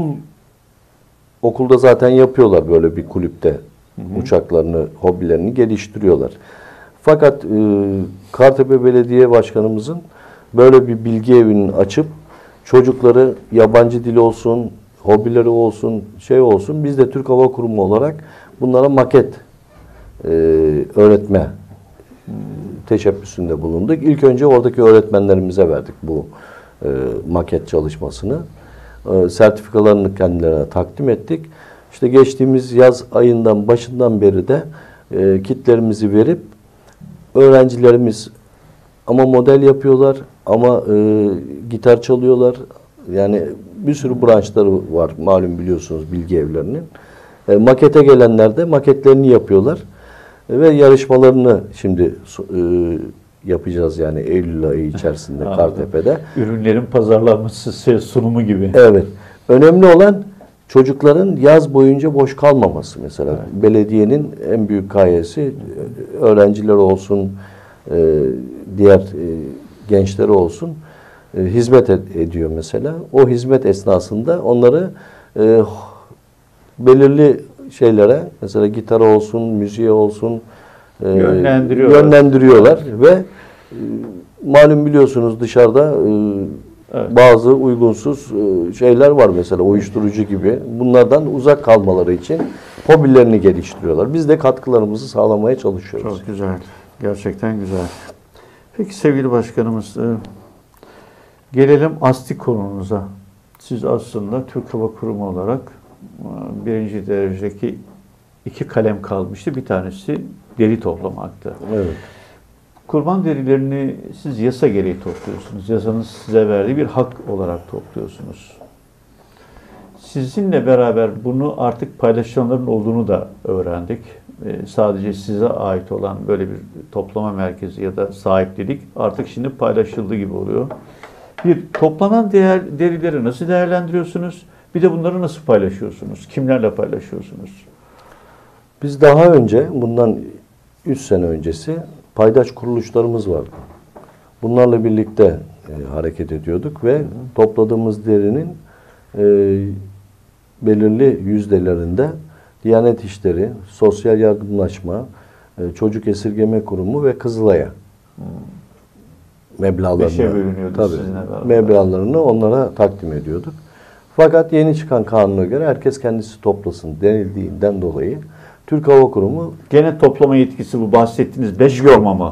okulda zaten yapıyorlar böyle bir kulüpte, hı hı, uçaklarını, hobilerini geliştiriyorlar. Fakat e, Kartepe Belediye Başkanımızın böyle bir bilgi evinin açıp çocukları yabancı dil olsun, hobileri olsun, şey olsun, biz de Türk Hava Kurumu olarak bunlara maket e, öğretme teşebbüsünde bulunduk. İlk önce oradaki öğretmenlerimize verdik bu e, maket çalışmasını. E, sertifikalarını kendilerine takdim ettik. İşte geçtiğimiz yaz ayından başından beri de e, kitlerimizi verip öğrencilerimiz ama model yapıyorlar, ama e, gitar çalıyorlar. Yani bir sürü branşları var malum, biliyorsunuz bilgi evlerinin. E, makete gelenler de maketlerini yapıyorlar. E, ve yarışmalarını şimdi e, yapacağız yani Eylül ayı içerisinde Kartepe'de. Ürünlerin pazarlanması, sunumu gibi. Evet. Önemli olan çocukların yaz boyunca boş kalmaması mesela. Evet. Belediyenin en büyük gayesi öğrenciler olsun, e, diğer e, gençleri olsun e, hizmet ed- ediyor mesela. O hizmet esnasında onları e, belirli şeylere, mesela gitara olsun, müziğe olsun e, yönlendiriyorlar. yönlendiriyorlar ve e, malum biliyorsunuz dışarıda e, evet, bazı uygunsuz e, şeyler var mesela, uyuşturucu gibi. Bunlardan uzak kalmaları için hobilerini geliştiriyorlar. Biz de katkılarımızı sağlamaya çalışıyoruz. Çok güzel. Gerçekten güzel. Peki sevgili başkanımız, gelelim asli konumuza. Siz aslında Türk Hava Kurumu olarak birinci derecedeki iki kalem kalmıştı. Bir tanesi deri toplamaktı. Evet. Kurban derilerini siz yasa gereği topluyorsunuz. Yasanın size verdiği bir hak olarak topluyorsunuz. Sizinle beraber bunu artık paylaşanların olduğunu da öğrendik. Ee, sadece size ait olan böyle bir toplama merkezi ya da sahiplik artık şimdi paylaşıldığı gibi oluyor. Bir toplanan değer, derileri nasıl değerlendiriyorsunuz? Bir de bunları nasıl paylaşıyorsunuz? Kimlerle paylaşıyorsunuz? Biz daha önce, bundan üç sene öncesi paydaş kuruluşlarımız vardı. Bunlarla birlikte e, hareket ediyorduk ve hı hı, topladığımız derinin e, belirli yüzdelerinde Diyanet İşleri, Sosyal Yardımlaşma, e, Çocuk Esirgeme Kurumu ve Kızılay'a hmm. meblağlarını, tabii, meblağlarını onlara takdim ediyorduk. Fakat yeni çıkan kanuna göre herkes kendisi toplasın denildiğinden dolayı Türk Hava Kurumu... Gene toplama yetkisi bu bahsettiğiniz beş kuruma mı?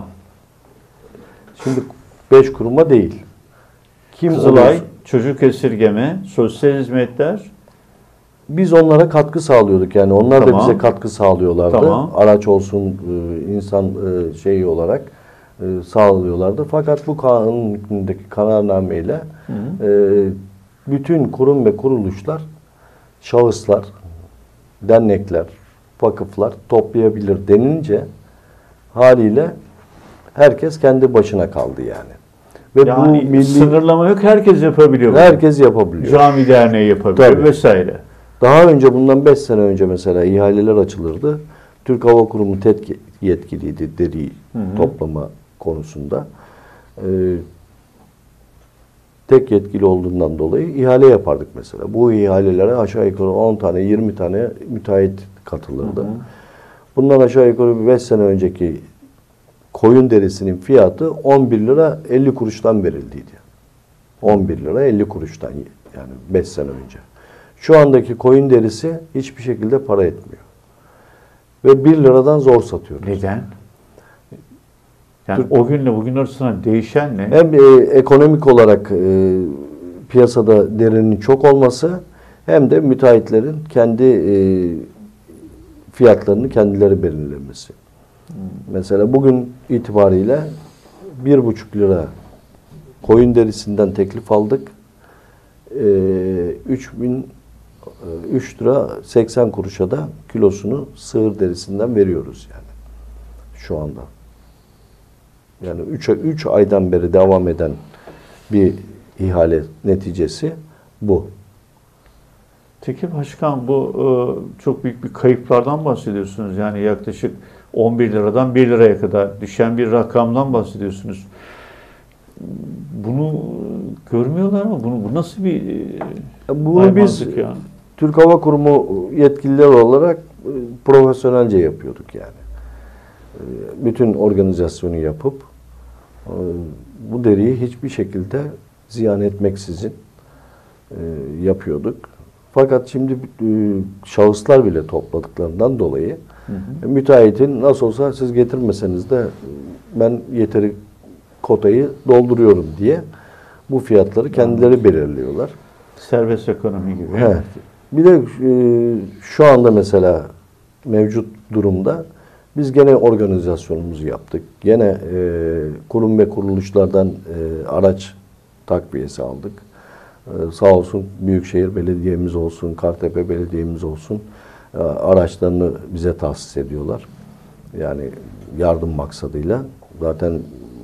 Şimdi beş kuruma değil. Kim Kızılay, olur? Çocuk Esirgeme, Sosyal Hizmetler... Biz onlara katkı sağlıyorduk. Yani onlar tamam, da bize katkı sağlıyorlardı. Tamam. Araç olsun, insan şeyi olarak sağlıyorlardı. Fakat bu kanunun hükmündeki kararnameyle hı hı, bütün kurum ve kuruluşlar, şahıslar, dernekler, vakıflar toplayabilir denince haliyle herkes kendi başına kaldı yani. Ve yani bu milli, sınırlama yok, herkes yapabiliyor. Herkes bunu yapabiliyor. Cami derneği yapabiliyor. Tabii. Vesaire. Daha önce, bundan beş sene önce mesela ihaleler açılırdı. Türk Hava Kurumu tek yetkiliydi deri toplama konusunda. Ee, tek yetkili olduğundan dolayı ihale yapardık mesela. Bu ihalelere aşağı yukarı on tane, yirmi tane müteahhit katılırdı. Hı hı. Bundan aşağı yukarı beş sene önceki koyun derisinin fiyatı on bir lira elli kuruştan verildiydi. on bir lira elli kuruştan, yani beş sene önce. Şu andaki koyun derisi hiçbir şekilde para etmiyor. Ve bir liradan zor satıyoruz. Neden? Yani Türk, o günle bugün arasında değişen ne? Hem e, ekonomik olarak e, piyasada derinin çok olması, hem de müteahhitlerin kendi e, fiyatlarını kendileri belirlemesi. Hmm. Mesela bugün itibariyle bir buçuk lira koyun derisinden teklif aldık. E, üç bin üç lira seksen kuruşa da kilosunu sığır derisinden veriyoruz yani şu anda. Yani üç aydan beri devam eden bir ihale neticesi bu. Peki başkan, bu e, çok büyük bir kayıplardan bahsediyorsunuz. Yani yaklaşık on bir liradan bir liraya kadar düşen bir rakamdan bahsediyorsunuz. Bunu görmüyorlar mı? Bunu bu nasıl bir e, bunu biz yani? Türk Hava Kurumu yetkililer olarak e, profesyonelce yapıyorduk yani. E, bütün organizasyonu yapıp e, bu deriyi hiçbir şekilde ziyan etmeksizin e, yapıyorduk. Fakat şimdi e, şahıslar bile topladıklarından dolayı hı hı. müteahhitin nasıl olsa siz getirmeseniz de ben yeteri kotayı dolduruyorum diye bu fiyatları kendileri belirliyorlar. Serbest ekonomi gibi. He. Bir de e, şu anda mesela mevcut durumda biz gene organizasyonumuzu yaptık. Gene e, kurum ve kuruluşlardan e, araç takviyesi aldık. E, sağ olsun Büyükşehir Belediye'miz olsun, Kartepe Belediye'miz olsun e, araçlarını bize tahsis ediyorlar. Yani yardım maksadıyla. Zaten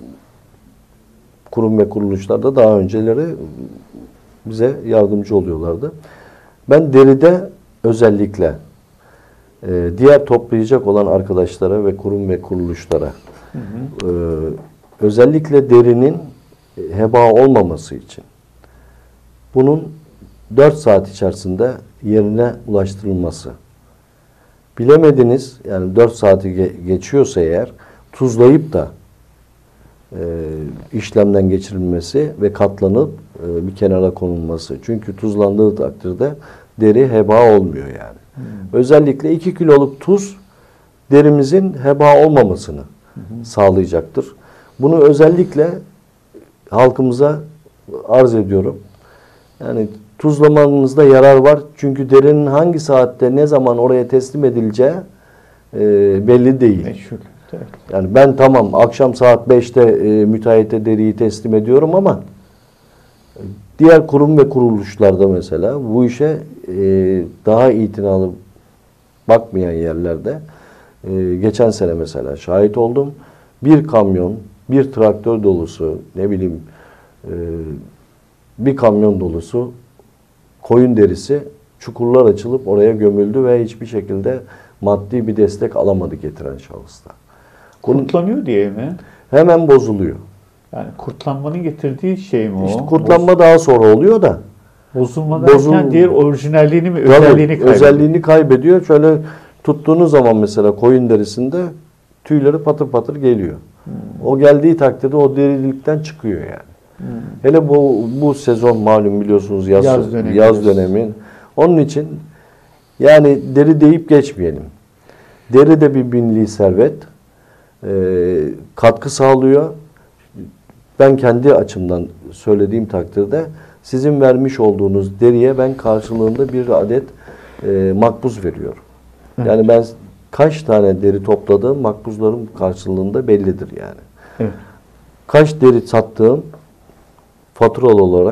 kurum ve kuruluşlarda daha önceleri bize yardımcı oluyorlardı. Ben deride özellikle e, diğer toplayacak olan arkadaşlara ve kurum ve kuruluşlara hı hı. E, özellikle derinin heba olmaması için bunun dört saat içerisinde yerine ulaştırılması. Bilemediniz yani dört saati ge geçiyorsa eğer tuzlayıp da e, işlemden geçirilmesi ve katlanıp e, bir kenara konulması. Çünkü tuzlandığı takdirde deri heba olmuyor yani. Hmm. Özellikle iki kiloluk tuz derimizin heba olmamasını hmm. sağlayacaktır. Bunu özellikle halkımıza arz ediyorum. Yani tuzlamanızda yarar var. Çünkü derinin hangi saatte ne zaman oraya teslim edileceği e, belli değil. Meşhur. Evet. Yani ben tamam akşam saat beşte e, müteahhite deriyi teslim ediyorum ama diğer kurum ve kuruluşlarda mesela bu işe e, daha itinalı bakmayan yerlerde e, geçen sene mesela şahit oldum. Bir kamyon, bir traktör dolusu, ne bileyim e, bir kamyon dolusu koyun derisi çukurlar açılıp oraya gömüldü ve hiçbir şekilde maddi bir destek alamadı getiren şahıslar. Kurtlanıyor diye mi? Hemen bozuluyor. Yani kurtlanmanın getirdiği şey mi o? İşte kurtlanma Boz... daha sonra oluyor da. Bozulma derken Bozul... diğer orijinalliğini mi, özelliğini kaybediyor? Özelliğini kaybediyor. Şöyle tuttuğunuz zaman mesela koyun derisinde tüyleri patır patır geliyor. Hmm. O geldiği takdirde o derilikten çıkıyor yani. Hmm. Hele bu bu sezon malum biliyorsunuz yaz, yaz dönemi. Yaz dönemi. Onun için yani deri deyip geçmeyelim. Deri de bir milli servet. Ee, katkı sağlıyor. Ben kendi açımdan söylediğim takdirde sizin vermiş olduğunuz deriye ben karşılığında bir adet e, makbuz veriyorum. Evet. Yani ben kaç tane deri topladığım makbuzlarım karşılığında bellidir yani. Evet. Kaç deri sattığım faturalı olarak,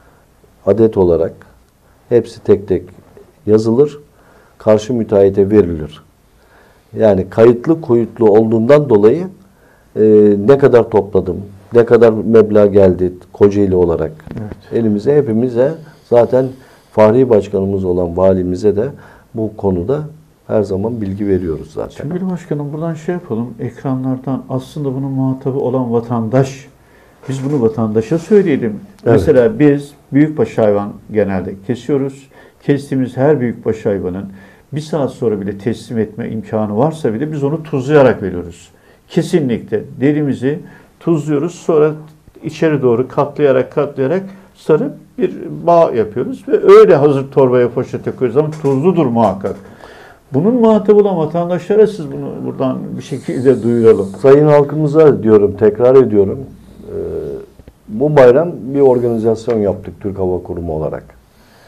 adet olarak hepsi tek tek yazılır. Karşı müteahhite verilir. Yani kayıtlı kuyutlu olduğundan dolayı e, ne kadar topladım, ne kadar meblağ geldi Kocaeli olarak evet. elimize hepimize zaten Fahri Başkanımız olan valimize de bu konuda her zaman bilgi veriyoruz zaten. Şimdi başkanım buradan şey yapalım, ekranlardan aslında bunun muhatabı olan vatandaş, biz bunu vatandaşa söyleyelim. Evet. Mesela biz büyükbaş hayvan genelde kesiyoruz. Kestiğimiz her büyükbaş hayvanın bir saat sonra bile teslim etme imkanı varsa bile biz onu tuzlayarak veriyoruz. Kesinlikle derimizi tuzluyoruz. Sonra içeri doğru katlayarak katlayarak sarıp bir bağ yapıyoruz. Ve öyle hazır torbaya poşete koyuyoruz ama tuzludur muhakkak. Bunun muhatabı olan vatandaşlara siz bunu buradan bir şekilde duyuralım. Sayın halkımıza diyorum, tekrar ediyorum. Bu bayram bir organizasyon yaptık Türk Hava Kurumu olarak.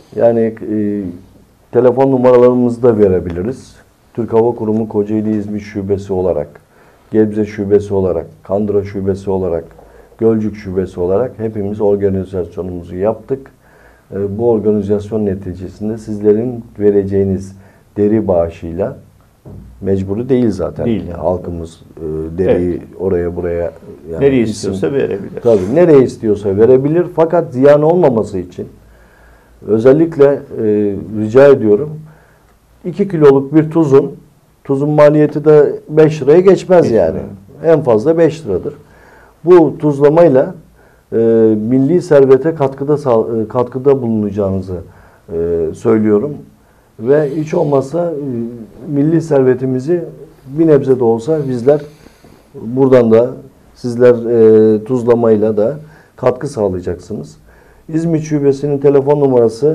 Yani e, telefon numaralarımızı da verebiliriz. Türk Hava Kurumu Kocaeli İzmit Şubesi olarak, Gebze Şubesi olarak, Kandıra Şubesi olarak, Gölcük Şubesi olarak hepimiz organizasyonumuzu yaptık. E, bu organizasyon neticesinde sizlerin vereceğiniz deri bağışıyla, mecburi değil zaten. Değil yani. Halkımız e, deriyi Evet. oraya buraya yani Nereye isim- istiyorsa verebilir. Tabii nereye istiyorsa verebilir, fakat ziyan olmaması için özellikle e, rica ediyorum, iki kiloluk bir tuzun tuzun maliyeti de beş liraya geçmez Beş yani. lira. En fazla beş liradır. Bu tuzlamayla e, milli servete katkıda sağ- e, katkıda bulunacağınızı e, söylüyorum. Ve hiç olmazsa e, milli servetimizi bir nebze de olsa bizler buradan da sizler e, tuzlamayla da katkı sağlayacaksınız. İzmit Şubesi'nin telefon numarası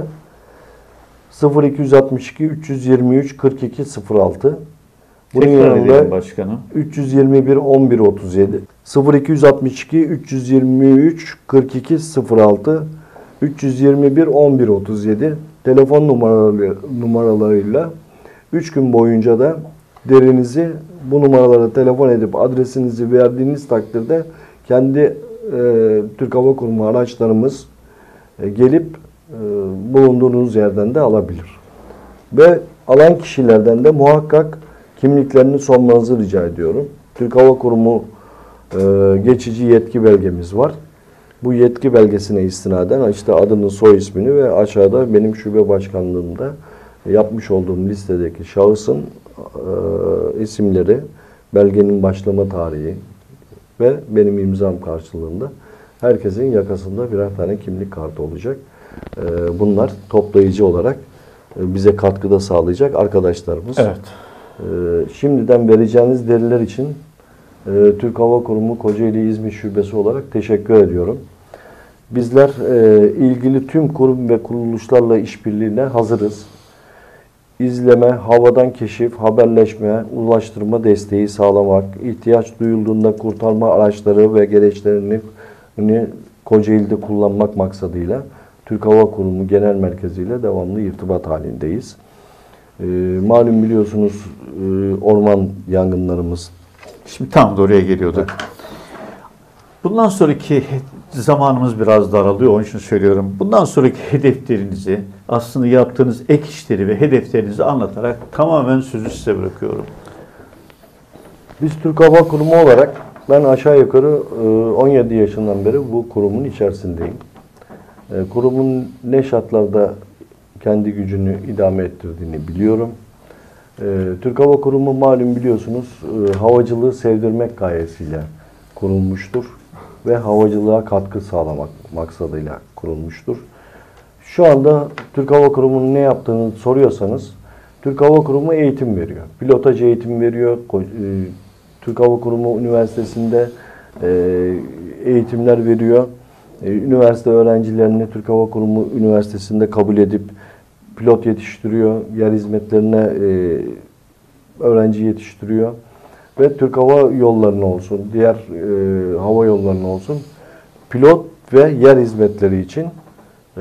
sıfır iki altı iki üç yirmi üç kırk iki sıfır altı. Bunun Tekrar yanında edelim başkanım. üç yüz yirmi bir on bir otuz yedi, sıfır iki altı iki üç yüz yirmi üç kırk iki sıfır altı, üç yüz yirmi bir on bir otuz yedi telefon numaraları, numaralarıyla üç gün boyunca da derinizi bu numaralara telefon edip adresinizi verdiğiniz takdirde kendi e, Türk Hava Kurumu araçlarımız e, gelip e, bulunduğunuz yerden de alabilir. Ve alan kişilerden de muhakkak kimliklerini sormanızı rica ediyorum. Türk Hava Kurumu e, geçici yetki belgemiz var. Bu yetki belgesine istinaden işte adını, soy ismini ve aşağıda benim şube başkanlığımda yapmış olduğum listedeki şahısın e, isimleri, belgenin başlama tarihi ve benim imzam karşılığında herkesin yakasında birer tane kimlik kartı olacak. E, bunlar toplayıcı olarak e, bize katkıda sağlayacak arkadaşlarımız. Evet. E, şimdiden vereceğiniz deriler için e, Türk Hava Kurumu Kocaeli İzmit Şubesi olarak teşekkür ediyorum. Bizler e, ilgili tüm kurum ve kuruluşlarla işbirliğine hazırız. İzleme, havadan keşif, haberleşme, ulaştırma desteği sağlamak, ihtiyaç duyulduğunda kurtarma araçları ve gereçlerini Kocaeli'de kullanmak maksadıyla Türk Hava Kurumu Genel Merkezi ile devamlı irtibat halindeyiz. E, malum biliyorsunuz e, orman yangınlarımız. Şimdi tam da oraya geliyorduk. Bundan sonraki zamanımız biraz daralıyor, onun için söylüyorum. Bundan sonraki hedeflerinizi, aslında yaptığınız ek işleri ve hedeflerinizi anlatarak tamamen sözü size bırakıyorum. Biz Türk Hava Kurumu olarak ben aşağı yukarı on yedi yaşından beri bu kurumun içerisindeyim. Kurumun ne şartlarda kendi gücünü idame ettirdiğini biliyorum. Türk Hava Kurumu malum biliyorsunuz havacılığı sevdirmek gayesiyle kurulmuştur ve havacılığa katkı sağlamak maksadıyla kurulmuştur. Şu anda Türk Hava Kurumu'nun ne yaptığını soruyorsanız, Türk Hava Kurumu eğitim veriyor. Pilotaj eğitim veriyor. Türk Hava Kurumu Üniversitesi'nde eğitimler veriyor. Üniversite öğrencilerini Türk Hava Kurumu Üniversitesi'nde kabul edip pilot yetiştiriyor. Yer hizmetlerine öğrenci yetiştiriyor. Ve Türk Hava Yolları'na olsun, diğer e, hava yollarına olsun pilot ve yer hizmetleri için e,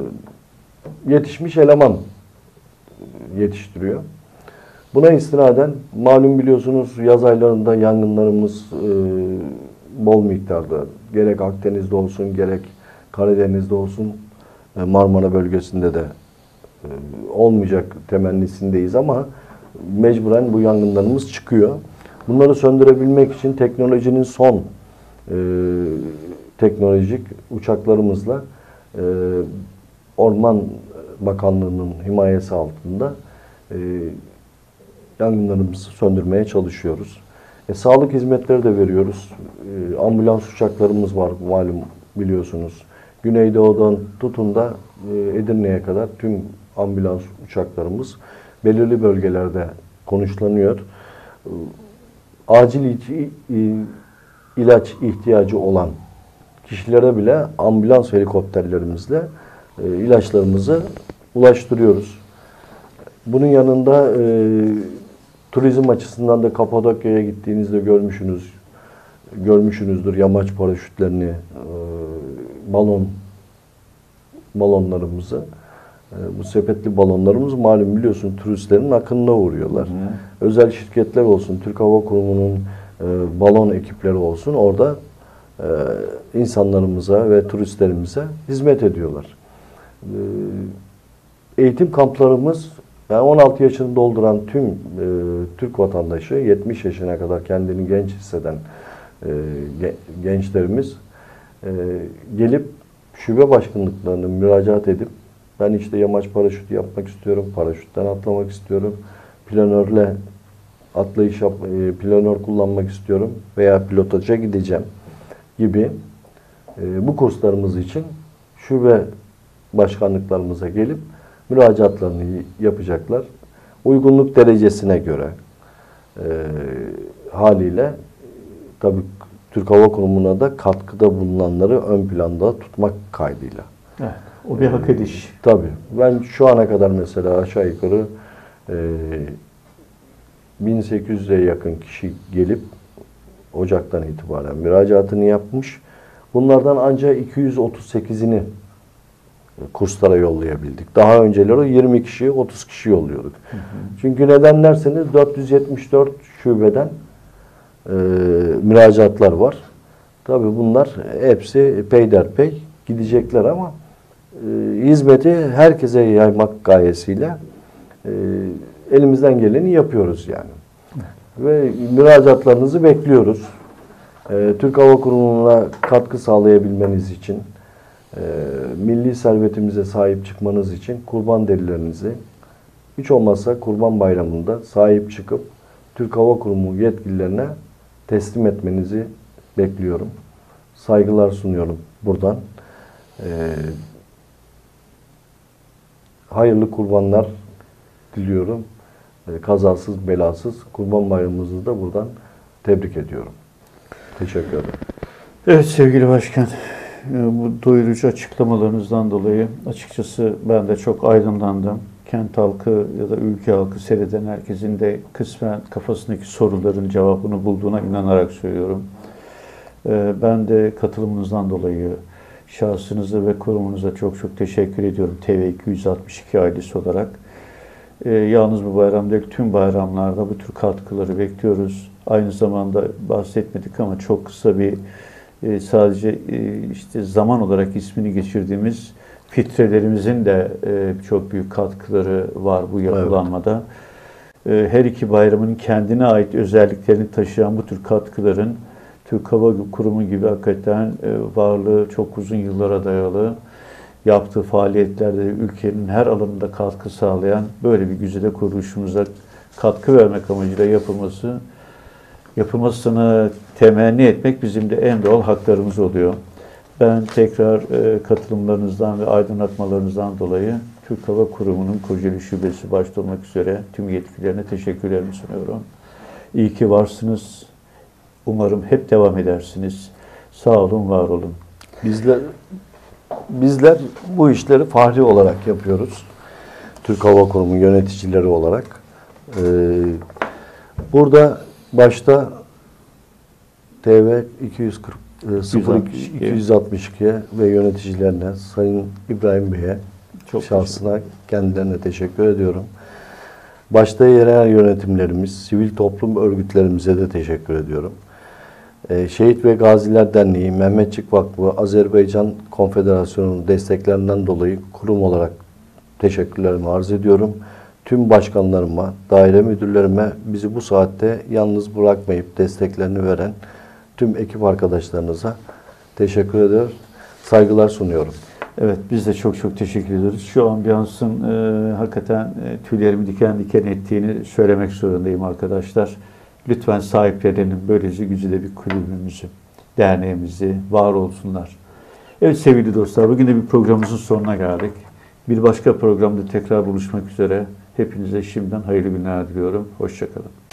yetişmiş eleman yetiştiriyor. Buna istinaden malum biliyorsunuz yaz aylarında yangınlarımız e, bol miktarda. Gerek Akdeniz'de olsun, gerek Karadeniz'de olsun, e, Marmara bölgesinde de e, olmayacak temennisindeyiz ama mecburen bu yangınlarımız çıkıyor. Bunları söndürebilmek için teknolojinin son e, teknolojik uçaklarımızla e, Orman Bakanlığı'nın himayesi altında e, yangınlarımızı söndürmeye çalışıyoruz. E, sağlık hizmetleri de veriyoruz. E, ambulans uçaklarımız var malum biliyorsunuz. Güneydoğu'dan tutun da e, Edirne'ye kadar tüm ambulans uçaklarımız belirli bölgelerde konuşlanıyor. E, acil ilaç ihtiyacı olan kişilere bile ambulans helikopterlerimizle e, ilaçlarımızı ulaştırıyoruz. Bunun yanında e, turizm açısından da Kapadokya'ya gittiğinizde görmüşsünüz, görmüşsünüzdür yamaç paraşütlerini, e, balon balonlarımızı E, bu sepetli balonlarımız malum biliyorsun turistlerin akınına uğruyorlar. Hı. Özel şirketler olsun, Türk Hava Kurumu'nun e, balon ekipleri olsun orada e, insanlarımıza ve turistlerimize hizmet ediyorlar. E, eğitim kamplarımız yani on altı yaşını dolduran tüm e, Türk vatandaşı, yetmiş yaşına kadar kendini genç hisseden e, gençlerimiz e, gelip şube başkanlıklarına müracaat edip ben işte yamaç paraşütü yapmak istiyorum, paraşütten atlamak istiyorum, planörle atlayış yap, e, planör kullanmak istiyorum veya pilotaja gideceğim gibi e, bu kurslarımız için şube başkanlıklarımıza gelip müracaatlarını yapacaklar. Uygunluk derecesine göre e, haliyle tabii Türk Hava Kurumu'na da katkıda bulunanları ön planda tutmak kaydıyla. Evet, o bir hak ediş. Ee, tabii. Ben şu ana kadar mesela aşağı yukarı e, bin sekiz yüze yakın kişi gelip Ocak'tan itibaren müracaatını yapmış. Bunlardan ancak iki yüz otuz sekizini kurslara yollayabildik. Daha önceleri yirmi kişi, otuz kişi yolluyorduk. Hı hı. Çünkü neden derseniz dört yüz yetmiş dört şubeden e, müracaatlar var. Tabii bunlar hepsi peyderpey gidecekler ama e, hizmeti herkese yaymak gayesiyle e, elimizden geleni yapıyoruz yani. Hı. Ve müracaatlarınızı bekliyoruz. E, Türk Hava Kurumu'na katkı sağlayabilmeniz için E, milli servetimize sahip çıkmanız için kurban derilerinizi hiç olmazsa Kurban Bayramı'nda sahip çıkıp Türk Hava Kurumu yetkililerine teslim etmenizi bekliyorum. Saygılar sunuyorum buradan. E, hayırlı kurbanlar diliyorum. E, kazasız belasız Kurban Bayramımızı da buradan tebrik ediyorum. Teşekkür ederim. Evet sevgili başkan. Bu doyurucu açıklamalarınızdan dolayı açıkçası ben de çok aydınlandım. Kent halkı ya da ülke halkı seyreden herkesin de kısmen kafasındaki soruların cevabını bulduğuna inanarak söylüyorum. Ben de katılımınızdan dolayı şahsınıza ve kurumunuza çok çok teşekkür ediyorum T V iki yüz altmış iki ailesi olarak. Yalnız bu bayram değil, tüm bayramlarda bu tür katkıları bekliyoruz. Aynı zamanda bahsetmedik ama çok kısa bir sadece işte zaman olarak ismini geçirdiğimiz fitrelerimizin de çok büyük katkıları var bu yapılanmada. Evet. Her iki bayramın kendine ait özelliklerini taşıyan bu tür katkıların Türk Hava Kurumu gibi hakikaten varlığı çok uzun yıllara dayalı yaptığı faaliyetlerde ülkenin her alanında katkı sağlayan böyle bir güzide kuruluşumuza katkı vermek amacıyla yapılması yapılmasını temenni etmek bizim de en doğal haklarımız oluyor. Ben tekrar e, katılımlarınızdan ve aydınlatmalarınızdan dolayı Türk Hava Kurumu'nun Kocaeli Şubesi başta olmak üzere tüm yetkililerine teşekkürlerimi sunuyorum. İyi ki varsınız. Umarım hep devam edersiniz. Sağ olun, var olun. Bizler bizler bu işleri fahri olarak yapıyoruz. Türk Hava Kurumu yöneticileri olarak. Ee, burada başta T V iki yüz kırk, iki yüz altmış iki'ye ve yöneticilerine, Sayın İbrahim Bey'e, şahsına kendilerine teşekkür ediyorum. Başta yerel yönetimlerimiz, sivil toplum örgütlerimize de teşekkür ediyorum. Ee, Şehit ve Gaziler Derneği, Mehmetçik Vakfı, Azerbaycan Konfederasyonu'nun desteklerinden dolayı kurum olarak teşekkürlerimi arz ediyorum. Tüm başkanlarıma, daire müdürlerime, bizi bu saatte yalnız bırakmayıp desteklerini veren tüm ekip arkadaşlarınıza teşekkür ediyor. Saygılar sunuyorum. Evet, biz de çok çok teşekkür ediyoruz. Şu ambiyansın e, hakikaten e, tüylerimi diken diken ettiğini söylemek zorundayım arkadaşlar. Lütfen sahiplenelim böylece güzide bir kulübümüzü, derneğimizi, var olsunlar. Evet sevgili dostlar, bugün de bir programımızın sonuna geldik. Bir başka programda tekrar buluşmak üzere. Hepinize şimdiden hayırlı günler diliyorum. Hoşça kalın.